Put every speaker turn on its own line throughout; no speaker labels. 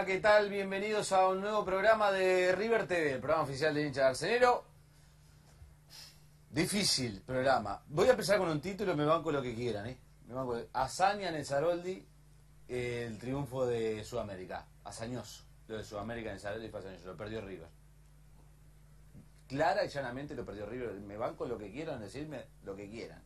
Hola, ¿qué tal? Bienvenidos a un nuevo programa de River TV, el programa oficial del hincha de Arsenero. Difícil programa. Voy a empezar con un título, me banco lo que quieran, ¿eh? Me banco. Hazaña en el Saroldi, el triunfo de Sudamérica. Hazañoso. Lo de Sudamérica en el Saroldi fue hazañoso. Lo perdió River. Clara y llanamente lo perdió River. Me banco lo que quieran, decirme lo que quieran.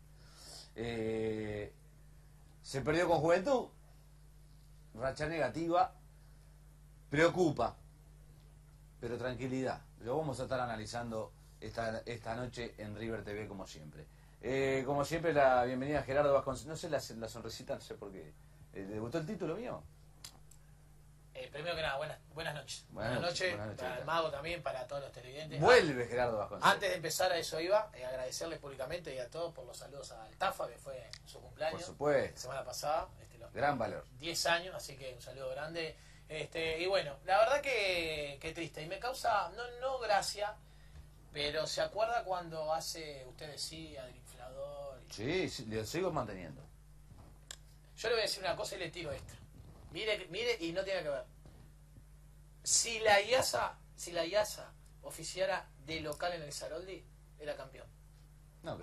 Se perdió con Juventud. Racha negativa. Preocupa. Pero tranquilidad. Lo vamos a estar analizando esta noche en River TV como siempre. Como siempre, la bienvenida a Gerardo Vasconcelos. No sé la sonrisita, no sé por qué. ¿Le gustó el título mío?
Primero que nada, buenas noches.
Buenas noches,
Para el Mago también, para todos los televidentes.
Vuelve Gerardo Vasconcelos.
Antes de empezar a eso iba, agradecerles públicamente y a todos por los saludos al Tafa, que fue su cumpleaños.
Por supuesto.
La semana pasada.
Gran valor.
10 años, así que un saludo grande. Y bueno, la verdad que triste. Y me causa, no gracia, pero ¿se acuerda cuando usted decía del inflador?
Sí, lo sigo manteniendo.
Yo le voy a decir una cosa y le tiro esta. Mire y no tiene que ver. Si la IASA oficiara de local en el Saroldi, era campeón.
No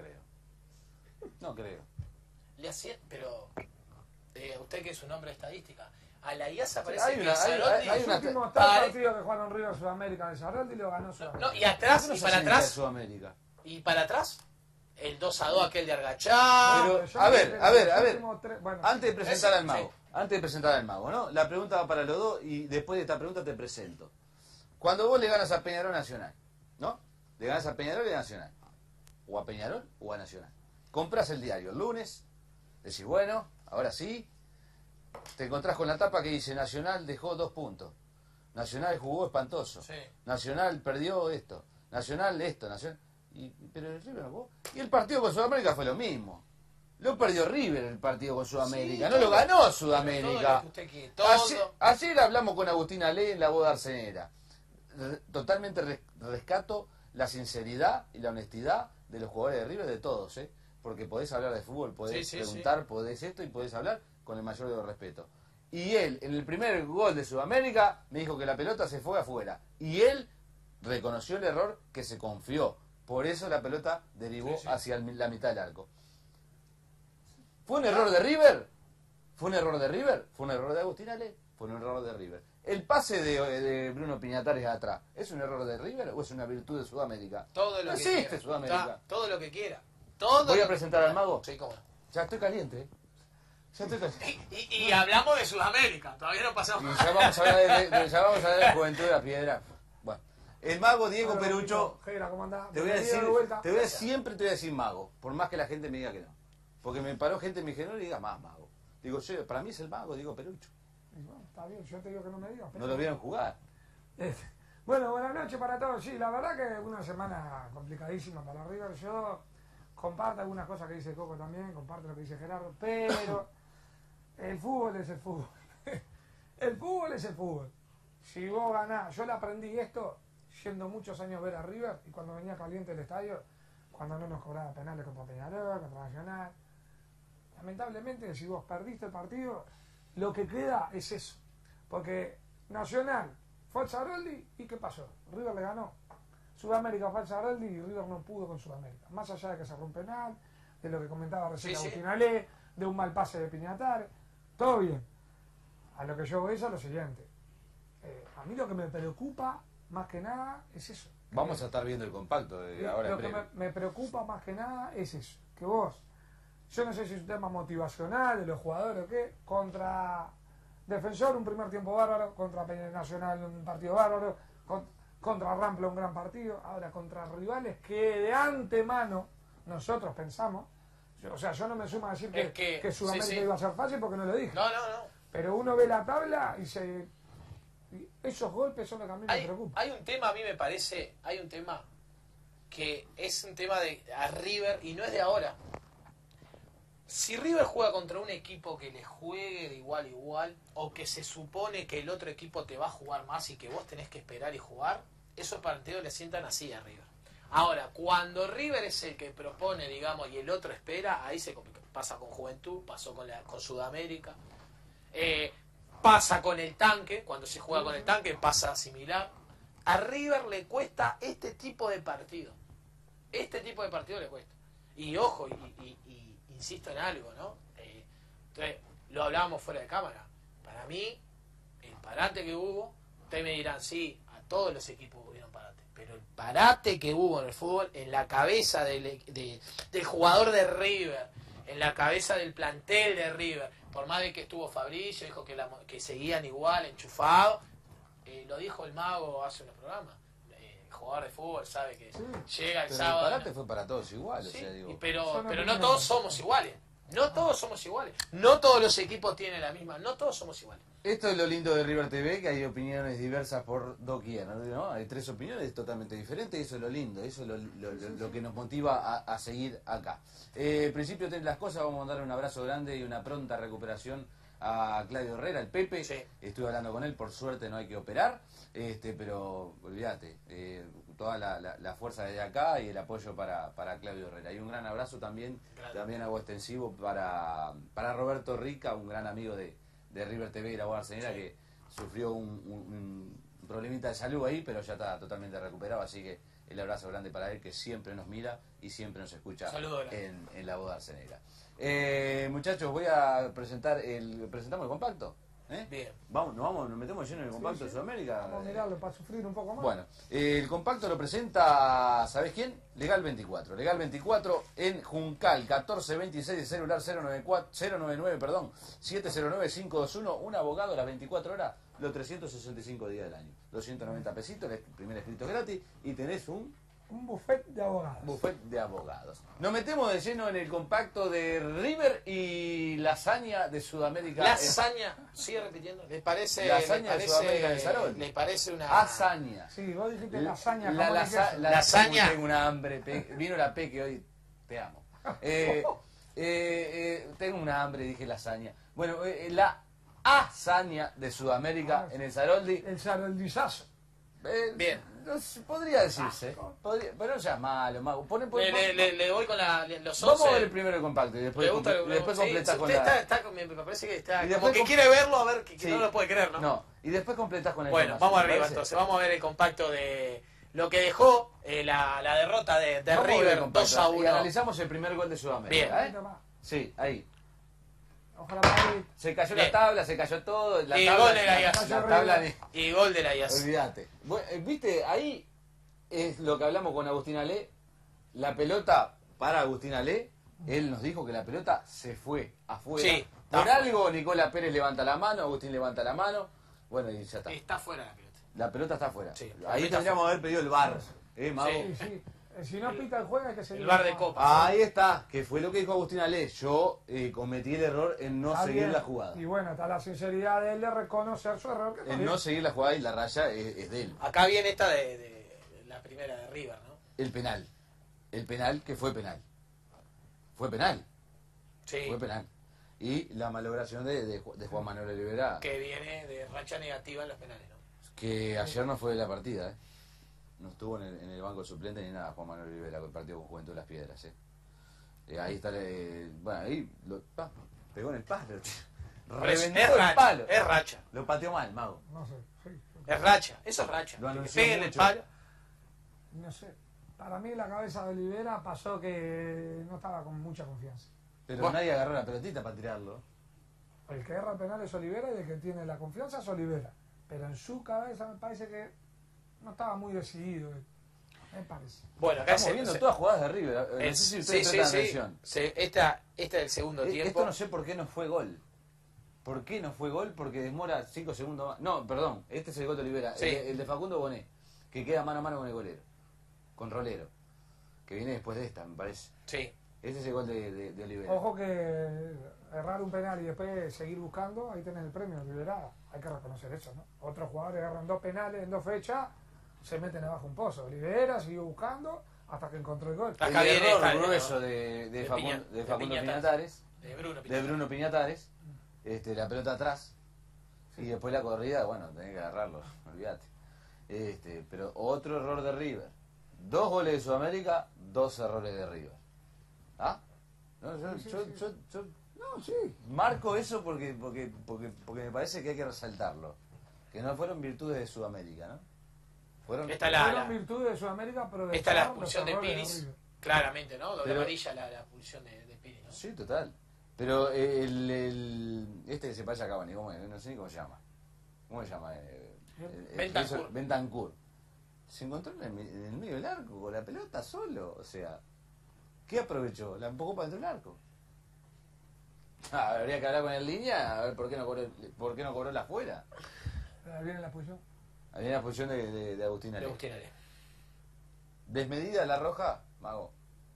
creo.
Le hacía, pero usted que es un hombre de estadística, a la IASA parece
Hay
que
una-
el Saroldi...
hay
Los
una-
últimos tres partidos que jugaron River Sudamérica en Saroldi lo ganó Sudamérica.
No, y atrás,
No
y
se
para
hace hincha de
atrás,
Sudamérica.
y para atrás, el 2-2 aquel de Argachá.
Pero,
yo
a
creo
ver,
que
a ver,
los
a ver.
últimos tres- bueno,
Antes de presentar
Ese,
al mago,
sí.
antes de presentar al mago, ¿no? La pregunta va para los dos y después de esta pregunta te presento. Cuando vos le ganas a Peñarol Nacional, ¿no? Le ganas a Peñarol y a Nacional. O a Peñarol o a Nacional. Compras el diario el lunes, decís, bueno, ahora sí. Te encontrás con la tapa que dice Nacional dejó 2 puntos. Nacional jugó espantoso.
Sí.
Nacional perdió esto. Nacional. Pero el River no jugó. Y el partido con Sudamérica fue lo mismo. Lo perdió River el partido con Sudamérica.
Sí,
no
todo-
lo ganó
Todo
Sudamérica.
lo que usted quiere, todo.
Ayer hablamos con Agustín Alé en la boda arcenera. Totalmente rescato la sinceridad y la honestidad de los jugadores de River, de todos, ¿eh? Porque podés hablar de fútbol, podés
Sí,
preguntar, podés esto y podés hablar con el mayor de los respetos. Y él, en el primer gol de Sudamérica, me dijo que la pelota se fue afuera. Y él reconoció el error, que se confió. Por eso la pelota derivó
Sí.
hacia la mitad del arco. ¿Fue un error de River? ¿Fue un error de River? ¿Fue un error de Agustín Ale? Fue un error de River. ¿El pase de Bruno Piñatares atrás es un error de River o es una virtud de Sudamérica?
Todo lo
No
que
existe
quiera.
Sudamérica.
Todo lo que quiera.
Voy a presentar al mago.
Sí, cómo no.
Ya estoy caliente, ¿eh? Ya estoy caliente.
Y hablamos de Sudamérica, todavía no pasamos.
Y ya vamos a hablar ya vamos a hablar de la Juventud de la Piedra. Bueno, el mago Diego
Hola,
Perucho,
Gera, ¿cómo andás?
te voy a
Bienvenido
decir,
de vuelta.
siempre te voy a decir mago, por más que la gente me diga que no. Porque me paró gente y me dijo, no le digas más mago. Digo, yo, para mí es el mago Diego Perucho.
Y bueno, está bien, yo te digo que no me digas. pero-
No lo vieron jugar.
Bueno, buenas noches para todos. Sí, la verdad que una semana complicadísima para River. Yo comparto algunas cosas que dice Coco también, comparto lo que dice Gerardo, pero el fútbol es el fútbol. El fútbol es el fútbol. Si vos ganás, yo le aprendí esto yendo muchos años a ver a River y cuando venía caliente el estadio, cuando no nos cobraba penales contra Peñarol, contra Nacional. Lamentablemente, si vos perdiste el partido, lo que queda es eso. Porque Nacional fue al Saroldi y ¿qué pasó? River le ganó. Sudamérica fue al Saroldi y River no pudo con Sudamérica. Más allá de que se rompe penal, de lo que comentaba recién
Sí, sí.
Agustín Ale, de un mal pase de Piñatares, todo bien. A lo que yo voy es a lo siguiente. A mí lo que me preocupa más que nada es eso.
Vamos a estar viendo el compacto de ahora en
Lo que
breve.
me preocupa más que nada es eso, que vos, yo no sé si es un tema motivacional de los jugadores o qué, contra Defensor un primer tiempo bárbaro, contra Peña Nacional un partido bárbaro, contra Rampla un gran partido, ahora contra rivales que de antemano nosotros pensamos, o sea, yo no me sumo a decir
Es
que
que,
Sudamérica
sí, sí.
iba a ser fácil porque no lo dije,
No.
pero uno ve la tabla y esos golpes son los que a mí me preocupan.
Hay un tema, a mí me parece, hay un tema que es un tema de a River y no es de ahora. Si River juega contra un equipo que le juegue de igual a igual, o que se supone que el otro equipo te va a jugar más y que vos tenés que esperar y jugar, esos partidos le sientan así a River. Ahora, cuando River es el que propone, digamos, y el otro espera, ahí se complica. Pasa con Juventud, pasó con Sudamérica. Pasa con el tanque, cuando se juega con el tanque pasa similar. A River le cuesta este tipo de partido. Este tipo de partido le cuesta. Y ojo, y insisto en algo, ¿no? Entonces, lo hablábamos fuera de cámara. Para mí, el parate que hubo, ustedes me dirán, sí, a todos los equipos hubieron parate. Pero el parate que hubo en el fútbol, en la cabeza del jugador de River, en la cabeza del plantel de River, por más de que estuvo Fabricio, dijo que seguían igual, enchufados, lo dijo el mago hace unos programas. El jugador de fútbol sabe que llega el
Pero
sábado.
el parate fue para todos igual,
Sí,
o sea, digo.
pero no todos somos iguales. No todos somos iguales. No todos los equipos tienen la misma. No todos somos iguales.
Esto es lo lindo de River TV, que hay opiniones diversas por doquier, ¿no? Hay 3 opiniones totalmente diferentes, y eso es lo lindo, eso es lo que nos motiva a seguir acá. Principio de las cosas, vamos a mandar un abrazo grande y una pronta recuperación a Claudio Herrera, el Pepe.
Sí.
Estuve hablando con él, por suerte no hay que operar, pero olvídate, toda la fuerza desde acá y el apoyo para Claudio Herrera. Y un gran abrazo también hago extensivo para Roberto Rica, un gran amigo de River TV y la Voz Arsenera, que sufrió un problemita de salud ahí, pero ya está totalmente recuperado, así que el abrazo grande para él, que siempre nos mira y siempre nos escucha en la Voz Arsenera. Muchachos, voy a presentamos el compacto.
Bien.
Nos metemos lleno en el compacto de Sudamérica.
Vamos a mirarlo para sufrir un poco más.
Bueno, el compacto lo presenta, ¿sabés quién? Legal 24. Legal 24 en Juncal, 1426 de celular 099, 709-521. Un abogado a las 24 horas, los 365 días del año. 290 pesitos, el primer escrito gratis, y tenés un
buffet de abogados.
Buffet de abogados. Nos metemos de lleno en el compacto de River y lasaña de Sudamérica.
Lasaña, sigue repitiendo. ¿Les parece?
Lasaña de Sudamérica en el Sarol.
¿Les parece una
hazaña?
Sí, vos dijiste lasaña.
Lasaña.
Tengo una hambre. Vino la Peque hoy. Te amo. Tengo una hambre, dije lasaña. Bueno, la hazaña de Sudamérica en el Saroldi.
El saroldizazo.
Bien.
No sé, podría decirse. Pero no seas malo, Mago.
Le voy con los 11.
Vamos a ver el primero el compacto y después completás con la...
me parece que está...
Y
Como
después
que quiere verlo, a ver, que
Sí.
no lo puede creer, ¿no?
No, y después completás con el...
Bueno, vamos arriba entonces. Vamos a ver el compacto de lo que dejó la derrota de River 2-1.
Y analizamos el primer gol de Sudamérica.
Bien.
Sí, ahí.
Ojalá Madrid.
Se cayó
Bien.
la tabla, se cayó todo. La
Y
tabla,
gol de la IAS.
La tabla de...
Y gol de la IAS.
Olvídate. Viste, ahí es lo que hablamos con Agustín Alé. La pelota para Agustín Alé, él nos dijo que la pelota se fue afuera.
Sí,
Por algo Nicola Pérez levanta la mano, Agustín levanta la mano. Bueno, y ya está.
Está fuera la pelota.
La pelota está afuera.
Sí,
Ahí tendríamos que haber pedido el VAR. Mago?
Sí, sí. Si no pita el juego hay que seguir.
El bar de copa.
Ahí está, que fue lo que dijo Agustín Alé. Yo cometí el error en no
Está
seguir
bien.
la jugada.
Y bueno, está la sinceridad de él de reconocer su error. Que está
En
bien.
no seguir la jugada, y la raya es de él.
Acá viene esta de la primera de River, ¿no?
El penal. El penal que fue penal. Fue penal.
Sí.
Fue penal. Y la malogración de Juan Manuel Olivera,
Que viene de racha negativa en los penales, ¿no?
que ayer no fue de la partida, ¿eh? No estuvo en el banco suplente ni nada Juan Manuel Olivera con el partido con Juventud de las Piedras, ahí está, bueno, ahí pegó en el palo, tío.
Pero es
Reventó el
racha,
palo.
es racha.
Lo pateó mal, Mago.
No sé, sí.
Es racha, eso es racha.
Lo
Que
anunció
peguen el
mucho.
palo.
No sé. Para mí la cabeza de Olivera pasó que no estaba con mucha confianza.
Pero
Bueno.
nadie agarró la pelotita para tirarlo.
El que erra el penal es Olivera y el que tiene la confianza es Olivera. Pero en su cabeza me parece que no estaba muy decidido. Me parece.
Bueno, acá
Estamos viendo todas jugadas de River. No sé si ustedes prestan atención.
Esta es del segundo tiempo.
Esto no sé por qué no fue gol. ¿Por qué no fue gol? Porque demora 5 segundos más. No, perdón, este es el gol de Olivera.
Sí.
El de Facundo Bonet, que queda mano a mano con el golero. Con Rolero. Que viene después de esta, me parece.
Sí.
Ese es el gol de Olivera.
Ojo que errar un penal y después seguir buscando, ahí tenés el premio, Olivera. Hay que reconocer eso, ¿no? Otros jugadores agarran 2 penales en 2 fechas, se meten abajo un pozo. Olivera siguió buscando hasta que encontró el gol.
Acá
El
viene
error
esta,
grueso
¿no?
de
de
Facundo
Piñatares.
Piñatares.
De
De Bruno Piñatares. La pelota atrás. Y después la corrida, bueno, tenés que agarrarlo, olvídate. Pero otro error de River. 2 goles de Sudamérica, 2 errores de River. ¿Ah? No,
Sí,
yo
No, sí.
marco eso porque me parece que hay que resaltarlo. Que no fueron virtudes de Sudamérica, ¿no? Fueron...
Esta
Fueron virtudes de Sudamérica, pero de
esta es la expulsión de Piris. Claramente, ¿no? Doble
Pero-
amarilla la expulsión de Piris, ¿no?
Sí, total. Pero este que se pasa a Cavani, no sé ni cómo se llama. ¿Cómo se llama?
Bentancur.
Bentancur. Se encontró en el medio del arco con la pelota solo. O sea, ¿qué aprovechó? La empujó para dentro del arco. Habría que hablar con el línea a ver por qué no cobró la afuera.
¿Viene la expulsión?
Había una posición de Agustín
De
Ale.
Agustín Ale.
Desmedida la roja, Mago.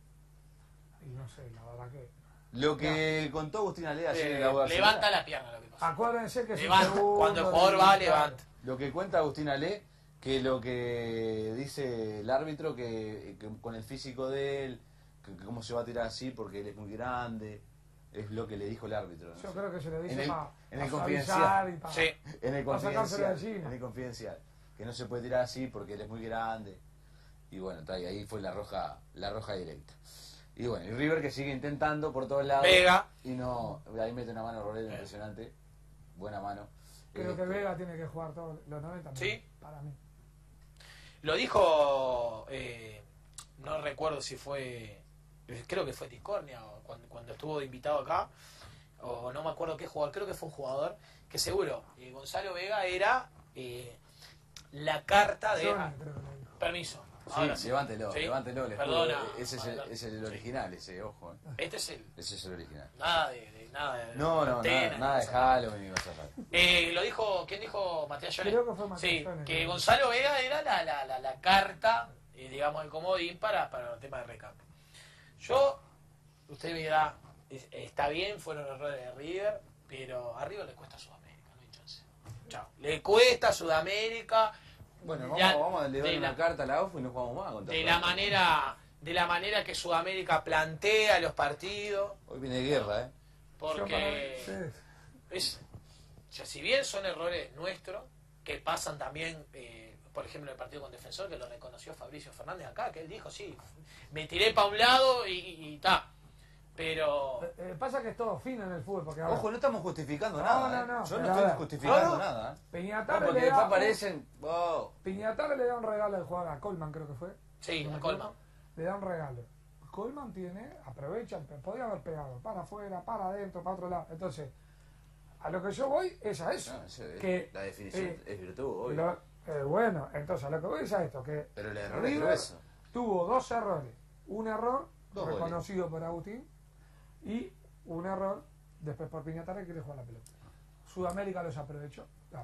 Y no sé, la verdad que...
Lo que contó Agustín Ale ayer en la boda
Levanta
solar,
la pierna lo que pasa.
Acuérdense que es un
Levanta.
segundo,
Cuando el jugador va, levanta.
lo que cuenta Agustín Ale, que lo que dice el árbitro, que con el físico de él, que cómo se va a tirar así porque él es muy grande, es lo que le dijo el árbitro. ¿no?
Yo creo que se le
En
dice
el-
para
en el confidencial.
Sí.
En el
para sacárselo de
confidencial,
encima.
en el confidencial, que no se puede tirar así porque él es muy grande. Y bueno, ahí fue la roja directa. Y bueno, y River que sigue intentando por todos lados.
Vega.
Y no, ahí mete una mano Rolero impresionante. Buena mano.
Creo que
Este,
Vega tiene que jugar todos los 90
Sí.
minutos, para mí.
Lo dijo, no recuerdo si fue, creo que fue Tiscornia o cuando estuvo invitado acá, o no me acuerdo qué jugador, creo que fue un jugador que seguro, Gonzalo Vega era la carta de...
Johnny, creo que le dijo.
Permiso.
Sí,
Ahora sí.
levántelo,
Sí.
levántelo. el escudo.
Perdona.
Ese
Adelante.
es el
Sí.
original, ese, ojo.
Este es el...
Ese es el original.
Nada de nada de
No,
antena,
nada de
cosas.
Halloween ni cosas raras.
Lo dijo, ¿quién dijo? Matías Jones.
Creo que fue Matías
Sí,
Jones.
que Gonzalo Vega era la carta, digamos, el comodín para el tema de recambio. Yo, usted me dirá, está bien, fueron errores de River, pero a River le cuesta Sudamérica, no hay chance. Chao. Le cuesta Sudamérica.
Bueno,
Ya,
vamos a
de
darle
la-
una carta a la OFU y no jugamos más contra
de
River.
la manera que Sudamérica plantea los partidos,
Hoy viene guerra, ¿eh?
porque
Sí.
es, o sea, si bien son errores nuestros, que pasan también, por ejemplo, en el partido con Defensor, que lo reconoció Fabricio Fernández acá, que él dijo, sí, me tiré para un lado y ta. Pero...
Pasa que es todo fino en el fútbol, porque ahora
Ojo, no estamos justificando
No,
nada.
no, no,
Yo
pero
no
a
estoy
ver.
justificando
No, no.
nada. ¿eh?
Piñatare,
Porque
le
después
da,
aparecen. Wow.
Piñatare le da un regalo al jugador, a Colman creo que fue.
Sí,
¿No me
a Colman.
equivoco? Le da un regalo. Colman aprovecha, podía haber pegado para afuera, para adentro, para otro lado. Entonces, a lo que yo voy es a eso.
No, eso es-
que,
la definición es virtud, obvio.
bueno, entonces a lo que voy es a esto, que
Pero el error es
River
grueso.
tuvo dos errores. Un error
Dos goles.
reconocido por Agustín y un error después por Piñatare que quiere jugar la pelota. Sudamérica los aprovechó.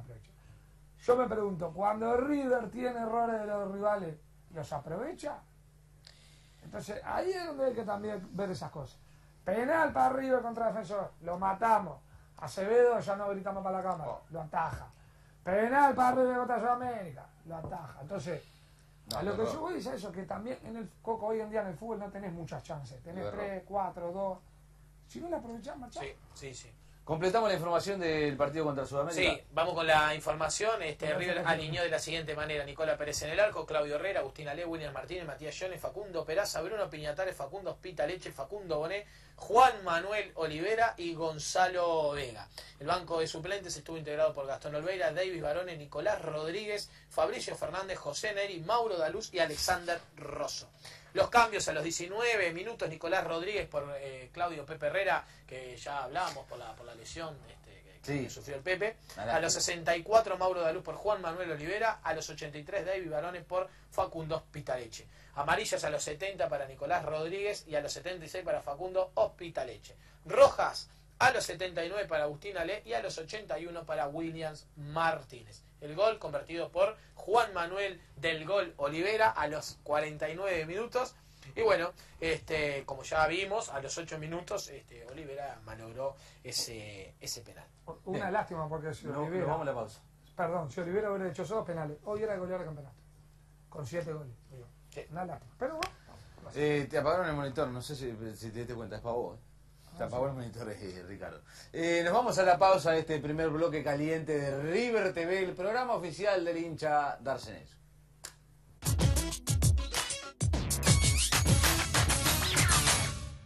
Yo me pregunto, cuando River tiene errores de los rivales, ¿los aprovecha? Entonces ahí es donde hay que también ver esas cosas. Penal para River contra Defensor, lo matamos. Acevedo ya no gritamos para la cámara, lo ataja. Penal para River contra Sudamérica, lo ataja. Entonces,
No,
a lo que
error.
yo voy es a eso, que también en el Coco hoy en día en el fútbol no tenés muchas chances. Tenés
Error.
3, 4, 2. Si no la aprovechás, marchás.
Sí.
Completamos la información del partido contra Sudamérica.
Sí, vamos con la información.
Gracias,
River
gracias.
alineó de la siguiente manera: Nicola Pérez en el arco, Claudio Herrera, Agustín Ale, William Martínez, Matías Jones, Facundo Peraza, Bruno Piñatare, Facundo Hospitaleche, Facundo Bonet, Juan Manuel Olivera y Gonzalo Vega. El banco de suplentes estuvo integrado por Gastón Olveira, Davis Barone, Nicolás Rodríguez, Fabricio Fernández, José Neri, Mauro Daluz y Alexander Rosso. Los cambios a los 19 minutos: Nicolás Rodríguez por Claudio Pepe Herrera, que ya hablábamos por la lesión que sufrió el Pepe. A los 64 Mauro Daluz por Juan Manuel Olivera. A los 83 David Barone por Facundo Hospitaleche. Amarillas a los 70 para Nicolás Rodríguez y a los 76 para Facundo Hospitaleche. Rojas a los 79 para Agustín Ale y a los 81 para Williams Martínez. El gol convertido por Juan Manuel del Gol Olivera a los 49 minutos. Y bueno, como ya vimos, a los 8 minutos Olivera malogró ese penal.
Una
Bien.
lástima porque si
No,
Olivera,
nos vamos a la pausa.
perdón, si Olivera hubiera hecho esos dos penales, hoy era el goleador del campeonato. Con 7 goles. Digo.
Sí.
Una lástima. Pero bueno,
Te apagaron el monitor, no sé si te diste cuenta, es para vos. Te apagó el monitor, Ricardo. Nos vamos a la pausa de este primer bloque caliente de River TV, el programa oficial del hincha Darcenes.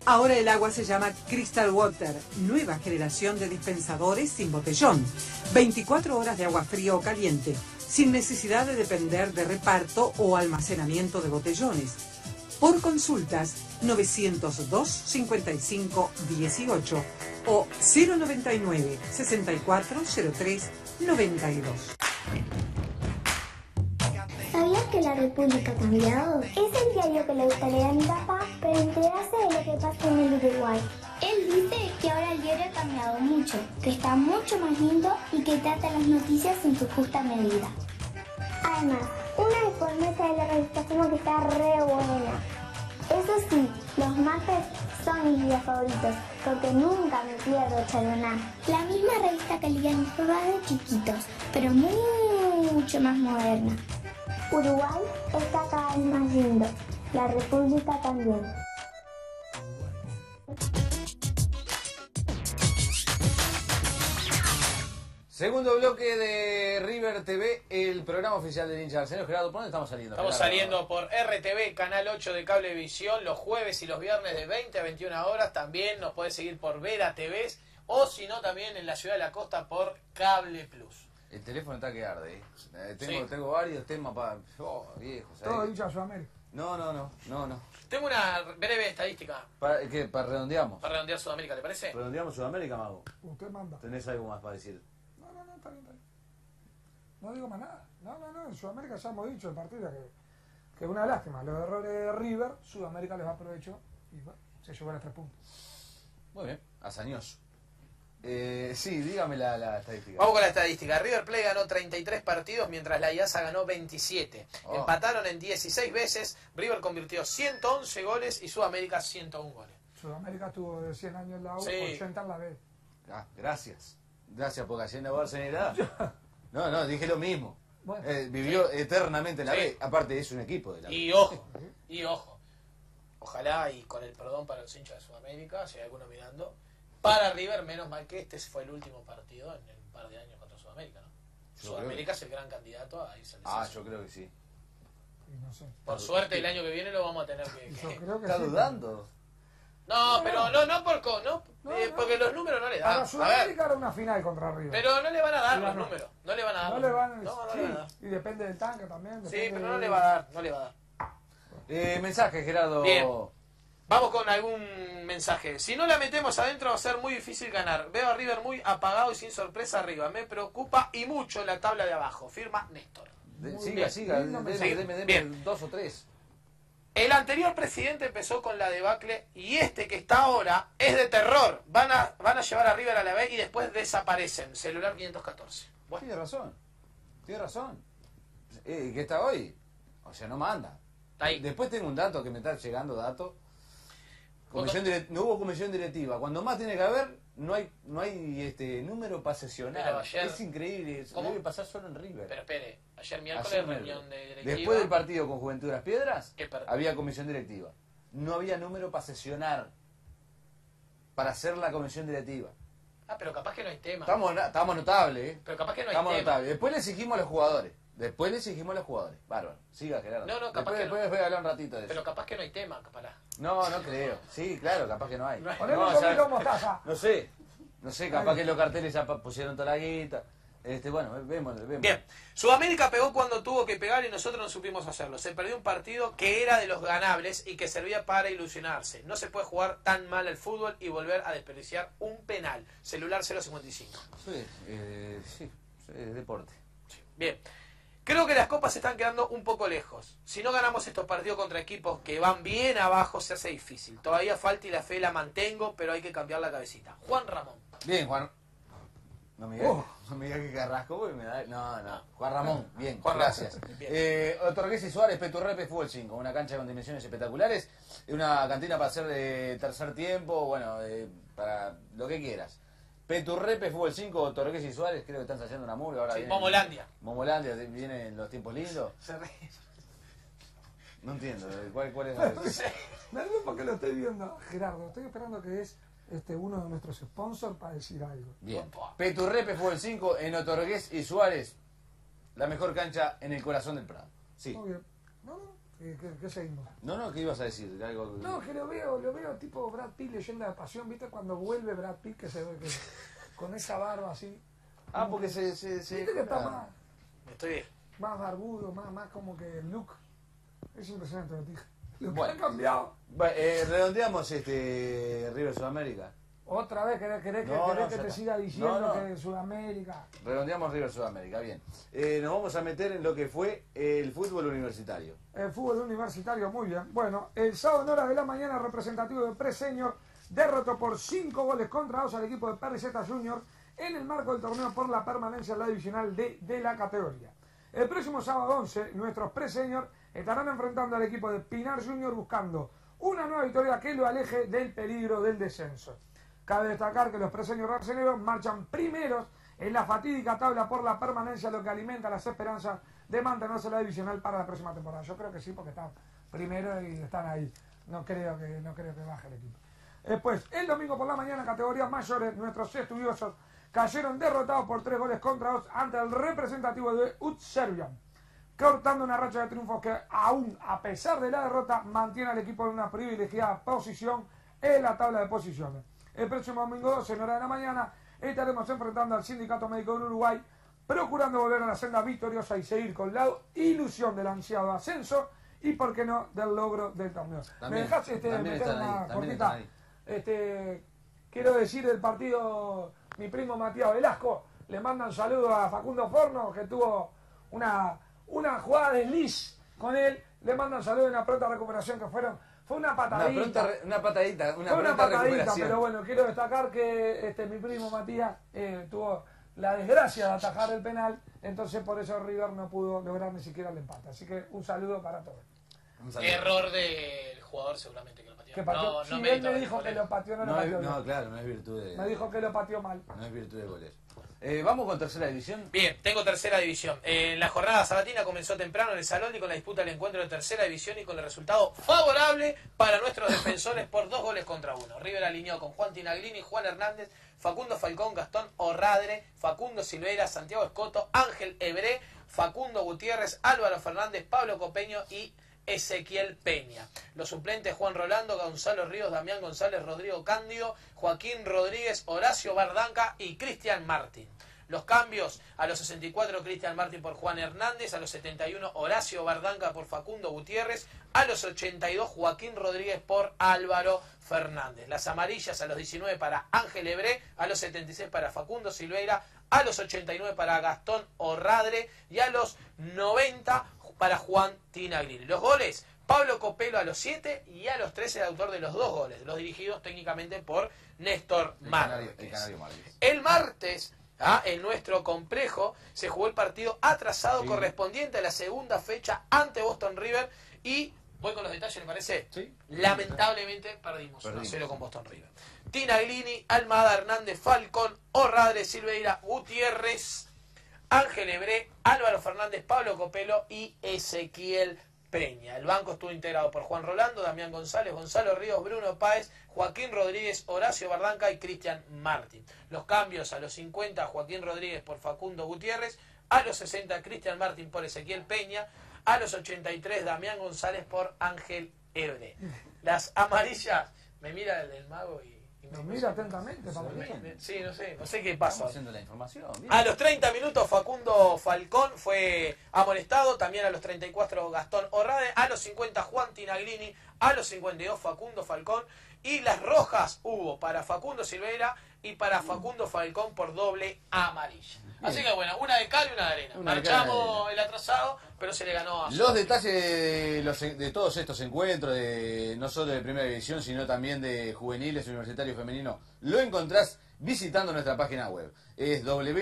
Ahora el agua se llama Crystal Water, nueva generación de dispensadores sin botellón. 24 horas de agua fría o caliente, sin necesidad de depender de reparto o almacenamiento de botellones. Por consultas, 902 55 18 o 099 6403 92.
¿Sabías que la República ha cambiado? Es el diario que le gusta leer a mi papá, pero enterarse de lo que pasa en el Uruguay. Él dice que ahora el diario ha cambiado mucho, que está mucho más lindo y que trata las noticias en su justa medida. Además, una informesa de la revista Suma que está re buena. Eso sí, los martes son mis días favoritos, porque nunca me pierdo Chaloná. La misma revista que leía mis papás de chiquitos, pero mucho más moderna. Uruguay está cada vez más lindo, la República también.
Segundo bloque de River TV, el programa oficial del hincha. Señor Gerardo, ¿por dónde estamos saliendo?
Estamos
Gerardo?
saliendo por RTV, Canal 8 de Cablevisión, los jueves y los viernes de 20 a 21 horas. También nos puede seguir por Vera TV, o si no, también en la Ciudad de la Costa por Cable Plus.
El teléfono está que arde, ¿eh?
Sí.
Tengo varios temas para... Oh, viejo, ¿sabes?
Todo dicho a Sudamérica.
No.
Tengo una breve estadística
¿Qué? ¿Para redondeamos?
para redondear Sudamérica, ¿le parece?
¿Redondeamos Sudamérica, Mago?
Usted manda.
¿Tenés algo más para decir?
No, está bien. No digo más nada. No, en Sudamérica ya hemos dicho el partido que es una lástima. Los errores de River, Sudamérica les va a aprovechar y bueno, se llevó los 3 puntos.
Muy bien, hazañoso. Sí, dígame la estadística.
Vamos con la estadística. River Plate ganó 33 partidos, mientras la IASA ganó 27.
Oh.
Empataron en 16 veces. River convirtió 111 goles y Sudamérica 101 goles.
Sudamérica estuvo de 100 años en la U,
Sí.
80 en la B.
Gracias. Gracias, porque haciendo Barcelona. No, dije lo mismo.
Bueno.
Vivió eternamente en la
Sí.
B. Aparte, es un equipo de la B.
Y ojo. Ojalá, y con el perdón para los hinchas de Sudamérica, si hay alguno mirando, para River, menos mal que este fue el último partido en un par de años contra Sudamérica, ¿no?
Yo
Sudamérica es el gran candidato a irse al descenso.
Yo creo que sí.
Y no sé.
Por suerte, el año que viene lo vamos a tener que...
Yo creo que
¿Está
sí.
dudando?
No, pero no porque los números no le dan.
Para
A ver,
Sudamérica era una final contra River.
pero no le van a dar
Sí,
los
no.
números. No le van a dar.
No le van
No
sí,
le van a dar.
y depende del tanque también.
Sí,
depende
pero no
de-
le va a dar. No le va a dar.
Mensaje, Gerardo.
Bien. Vamos con algún mensaje. Si no la metemos adentro va a ser muy difícil ganar. Veo a River muy apagado y sin sorpresa arriba. Me preocupa y mucho la tabla de abajo. Firma Néstor.
Siga.
Lindo
Deme
mensaje.
Bien.
2 o 3.
El anterior presidente empezó con la debacle y este que está ahora es de terror. Van a llevar a River a la B y después desaparecen. Celular 514. Bueno,
Tiene razón. ¿Qué está hoy? O sea, no manda.
está ahí.
Después tengo un dato que me está llegando, no hubo comisión directiva. Cuando más tiene que haber, no hay número para sesionar.
Pero ayer-
Es increíble. Eso
¿Cómo?
debe pasar solo en River.
Pero espere, ayer miércoles
Ayer
reunión de directiva.
Después del partido con Juventud de las Piedras,
¿Qué partido?
había comisión directiva. No había número para sesionar, para hacer la comisión directiva.
Ah, pero capaz que no hay tema.
Estamos notables, ¿eh?
Pero capaz que no hay
Estamos
tema.
notables. Después le exigimos a los jugadores. Bárbaro. Siga, Gerardo.
No, capaz que
después voy a hablar un ratito de eso.
Pero capaz que no hay tema, para.
No creo. Sí, claro, capaz que no hay.
Poneme
No,
un
ya-
poquito mostaza.
No sé, capaz que los carteles ya pusieron toda la guita. Bueno, vemos.
Bien, Sudamérica pegó cuando tuvo que pegar y nosotros no supimos hacerlo. Se perdió un partido que era de los ganables y que servía para ilusionarse. No se puede jugar tan mal el fútbol y volver a desperdiciar un penal. Celular 055.
Sí, es deporte.
Bien, creo que las copas se están quedando un poco lejos. Si no ganamos estos partidos contra equipos que van bien abajo, se hace difícil. Todavía falta y la fe la mantengo, pero hay que cambiar la cabecita. Juan Ramón.
Bien, Juan. No me digas que Carrasco, porque me da... No. Juan Ramón, bien,
Juan
gracias.
Ramón, bien.
Otorgués y Suárez, Peturrepe, Fútbol 5. Una cancha con dimensiones espectaculares. Una cantina para hacer de tercer tiempo, bueno, para lo que quieras. Peturrepe, Fútbol 5, Otorgués y Suárez, creo que están haciendo una murga. Ahora
Sí,
viene-
Momolandia.
Momolandia, vienen los tiempos lindos.
Se ríe.
No entiendo, ¿cuál es la...
No sé.
Me río porque lo estoy viendo. Gerardo, estoy esperando que es uno de nuestros sponsors para decir algo.
Bien. Peturrepe, Fútbol 5, en Otorgués y Suárez. La mejor cancha en el corazón del Prado. Sí.
Muy bien. No, ¿Qué seguimos?
No, ¿qué ibas a decir? Algo...
No, que lo veo tipo Brad Pitt, Leyenda de Pasión, ¿viste? Cuando vuelve Brad Pitt, que se ve que con esa barba así.
Ah, porque se
¿Viste que está
Estoy...
más barbudo, más como que el look? Es impresionante lo que dije. Lo que
Bueno.
ha cambiado.
Redondeamos River Sudamérica.
Otra vez, ¿querés que
ya
te
está.
siga diciendo
No.
que Sudamérica?
Redondeamos River Sudamérica, bien. Nos vamos a meter en lo que fue el fútbol universitario.
El fútbol universitario, muy bien. Bueno, el sábado en horas de la mañana, representativo de Pre-Senior derrotó por 5 goles contra 2 al equipo de Perriceta Junior en el marco del torneo por la permanencia en la divisional D de la categoría. El próximo sábado 11, nuestros Pre-Senior estarán enfrentando al equipo de Pinar Junior buscando una nueva victoria que lo aleje del peligro del descenso. Cabe destacar que los Pre-Senior arceneros marchan primeros en la fatídica tabla por la permanencia, lo que alimenta las esperanzas de mantenerse en la divisional para la próxima temporada. Yo creo que sí, porque están primero y están ahí. No creo que baje el equipo. Después, el domingo por la mañana, categorías mayores, nuestros estudiosos cayeron derrotados por 3 goles contra 2 ante el representativo de Utserbian, cortando una racha de triunfos que aún, a pesar de la derrota, mantiene al equipo en una privilegiada posición en la tabla de posiciones. El próximo domingo 12, en hora de la mañana, estaremos enfrentando al Sindicato Médico del Uruguay, procurando volver a la senda victoriosa y seguir con la ilusión del ansiado ascenso y, por qué no, del logro del torneo.
También,
¿Me dejás
también
meter
están
una
ahí, también
cortita?
están ahí.
Quiero decir del partido, mi primo Matías Velasco, le mandan saludo a Facundo Forno, que tuvo una jugada de desliz con él, le mandan saludo en una pronta recuperación que fue una patadita.
Una patadita,
Fue una patadita,
recuperación.
pero bueno, quiero destacar que mi primo Matías tuvo la desgracia de atajar el penal, entonces por eso River no pudo lograr ni siquiera el empate. Así que un saludo para todos.
Error del jugador seguramente que lo pateó.
Que pateó. Sí, él me dijo que lo pateó, no lo pateó bien.
No, claro, no es virtud de...
Me dijo que lo pateó mal.
No es virtud de goles. Vamos con tercera división.
Bien, tengo tercera división. La jornada sabatina comenzó temprano en el Saloldi con la disputa del encuentro de tercera división y con el resultado favorable para nuestros defensores por 2 goles contra 1. River alineó con Juan Tinaglini, Juan Hernández, Facundo Falcón, Gastón Orradre, Facundo Silveira, Santiago Escoto, Ángel Ebré, Facundo Gutiérrez, Álvaro Fernández, Pablo Copeño y Ezequiel Peña. Los suplentes: Juan Rolando, Gonzalo Ríos, Damián González, Rodrigo Cándido, Joaquín Rodríguez, Horacio Bardanca y Cristian Martín. Los cambios: a los 64 Cristian Martín por Juan Hernández, a los 71 Horacio Bardanca por Facundo Gutiérrez, a los 82 Joaquín Rodríguez por Álvaro Fernández. Las amarillas: a los 19 para Ángel Ebré, a los 76 para Facundo Silveira, a los 89 para Gastón Orradre y a los 90 para Juan Tinaglini. Los goles: Pablo Copelo a los 7 y a los 13 el autor de los 2 goles, los dirigidos técnicamente por Néstor Márquez. El martes, en nuestro complejo, se jugó el partido atrasado correspondiente a la segunda fecha ante Boston River y, voy con los detalles, ¿le parece?
Sí.
Lamentablemente perdimos 1-0 con Boston River. Tinaglini, Almada, Hernández, Falcón, Orradre, Silveira, Gutiérrez, Ángel Ebré, Álvaro Fernández, Pablo Copelo y Ezequiel Peña. El banco estuvo integrado por Juan Rolando, Damián González, Gonzalo Ríos, Bruno Páez, Joaquín Rodríguez, Horacio Bardanca y Cristian Martín. Los cambios: a los 50 Joaquín Rodríguez por Facundo Gutiérrez, a los 60 Cristian Martín por Ezequiel Peña, a los 83 Damián González por Ángel Ebré. Las amarillas, me mira el del mago y
Nos mira atentamente, Pablo.
sí, no sé qué pasa.
Estamos haciendo la información. Bien.
A los 30 minutos Facundo Falcón fue amonestado, también a los 34 Gastón Orrade, a los 50 Juan Tinaglini, a los 52 Facundo Falcón, y las rojas hubo para Facundo Silveira y para Facundo Falcón por doble amarilla. Así que bueno, una de cal y una de arena. Marchamos el atrasado, pero se le ganó a...
Los detalles de todos estos encuentros, no solo de primera división, sino también de juveniles, universitarios, femeninos, lo encontrás visitando nuestra página web. Es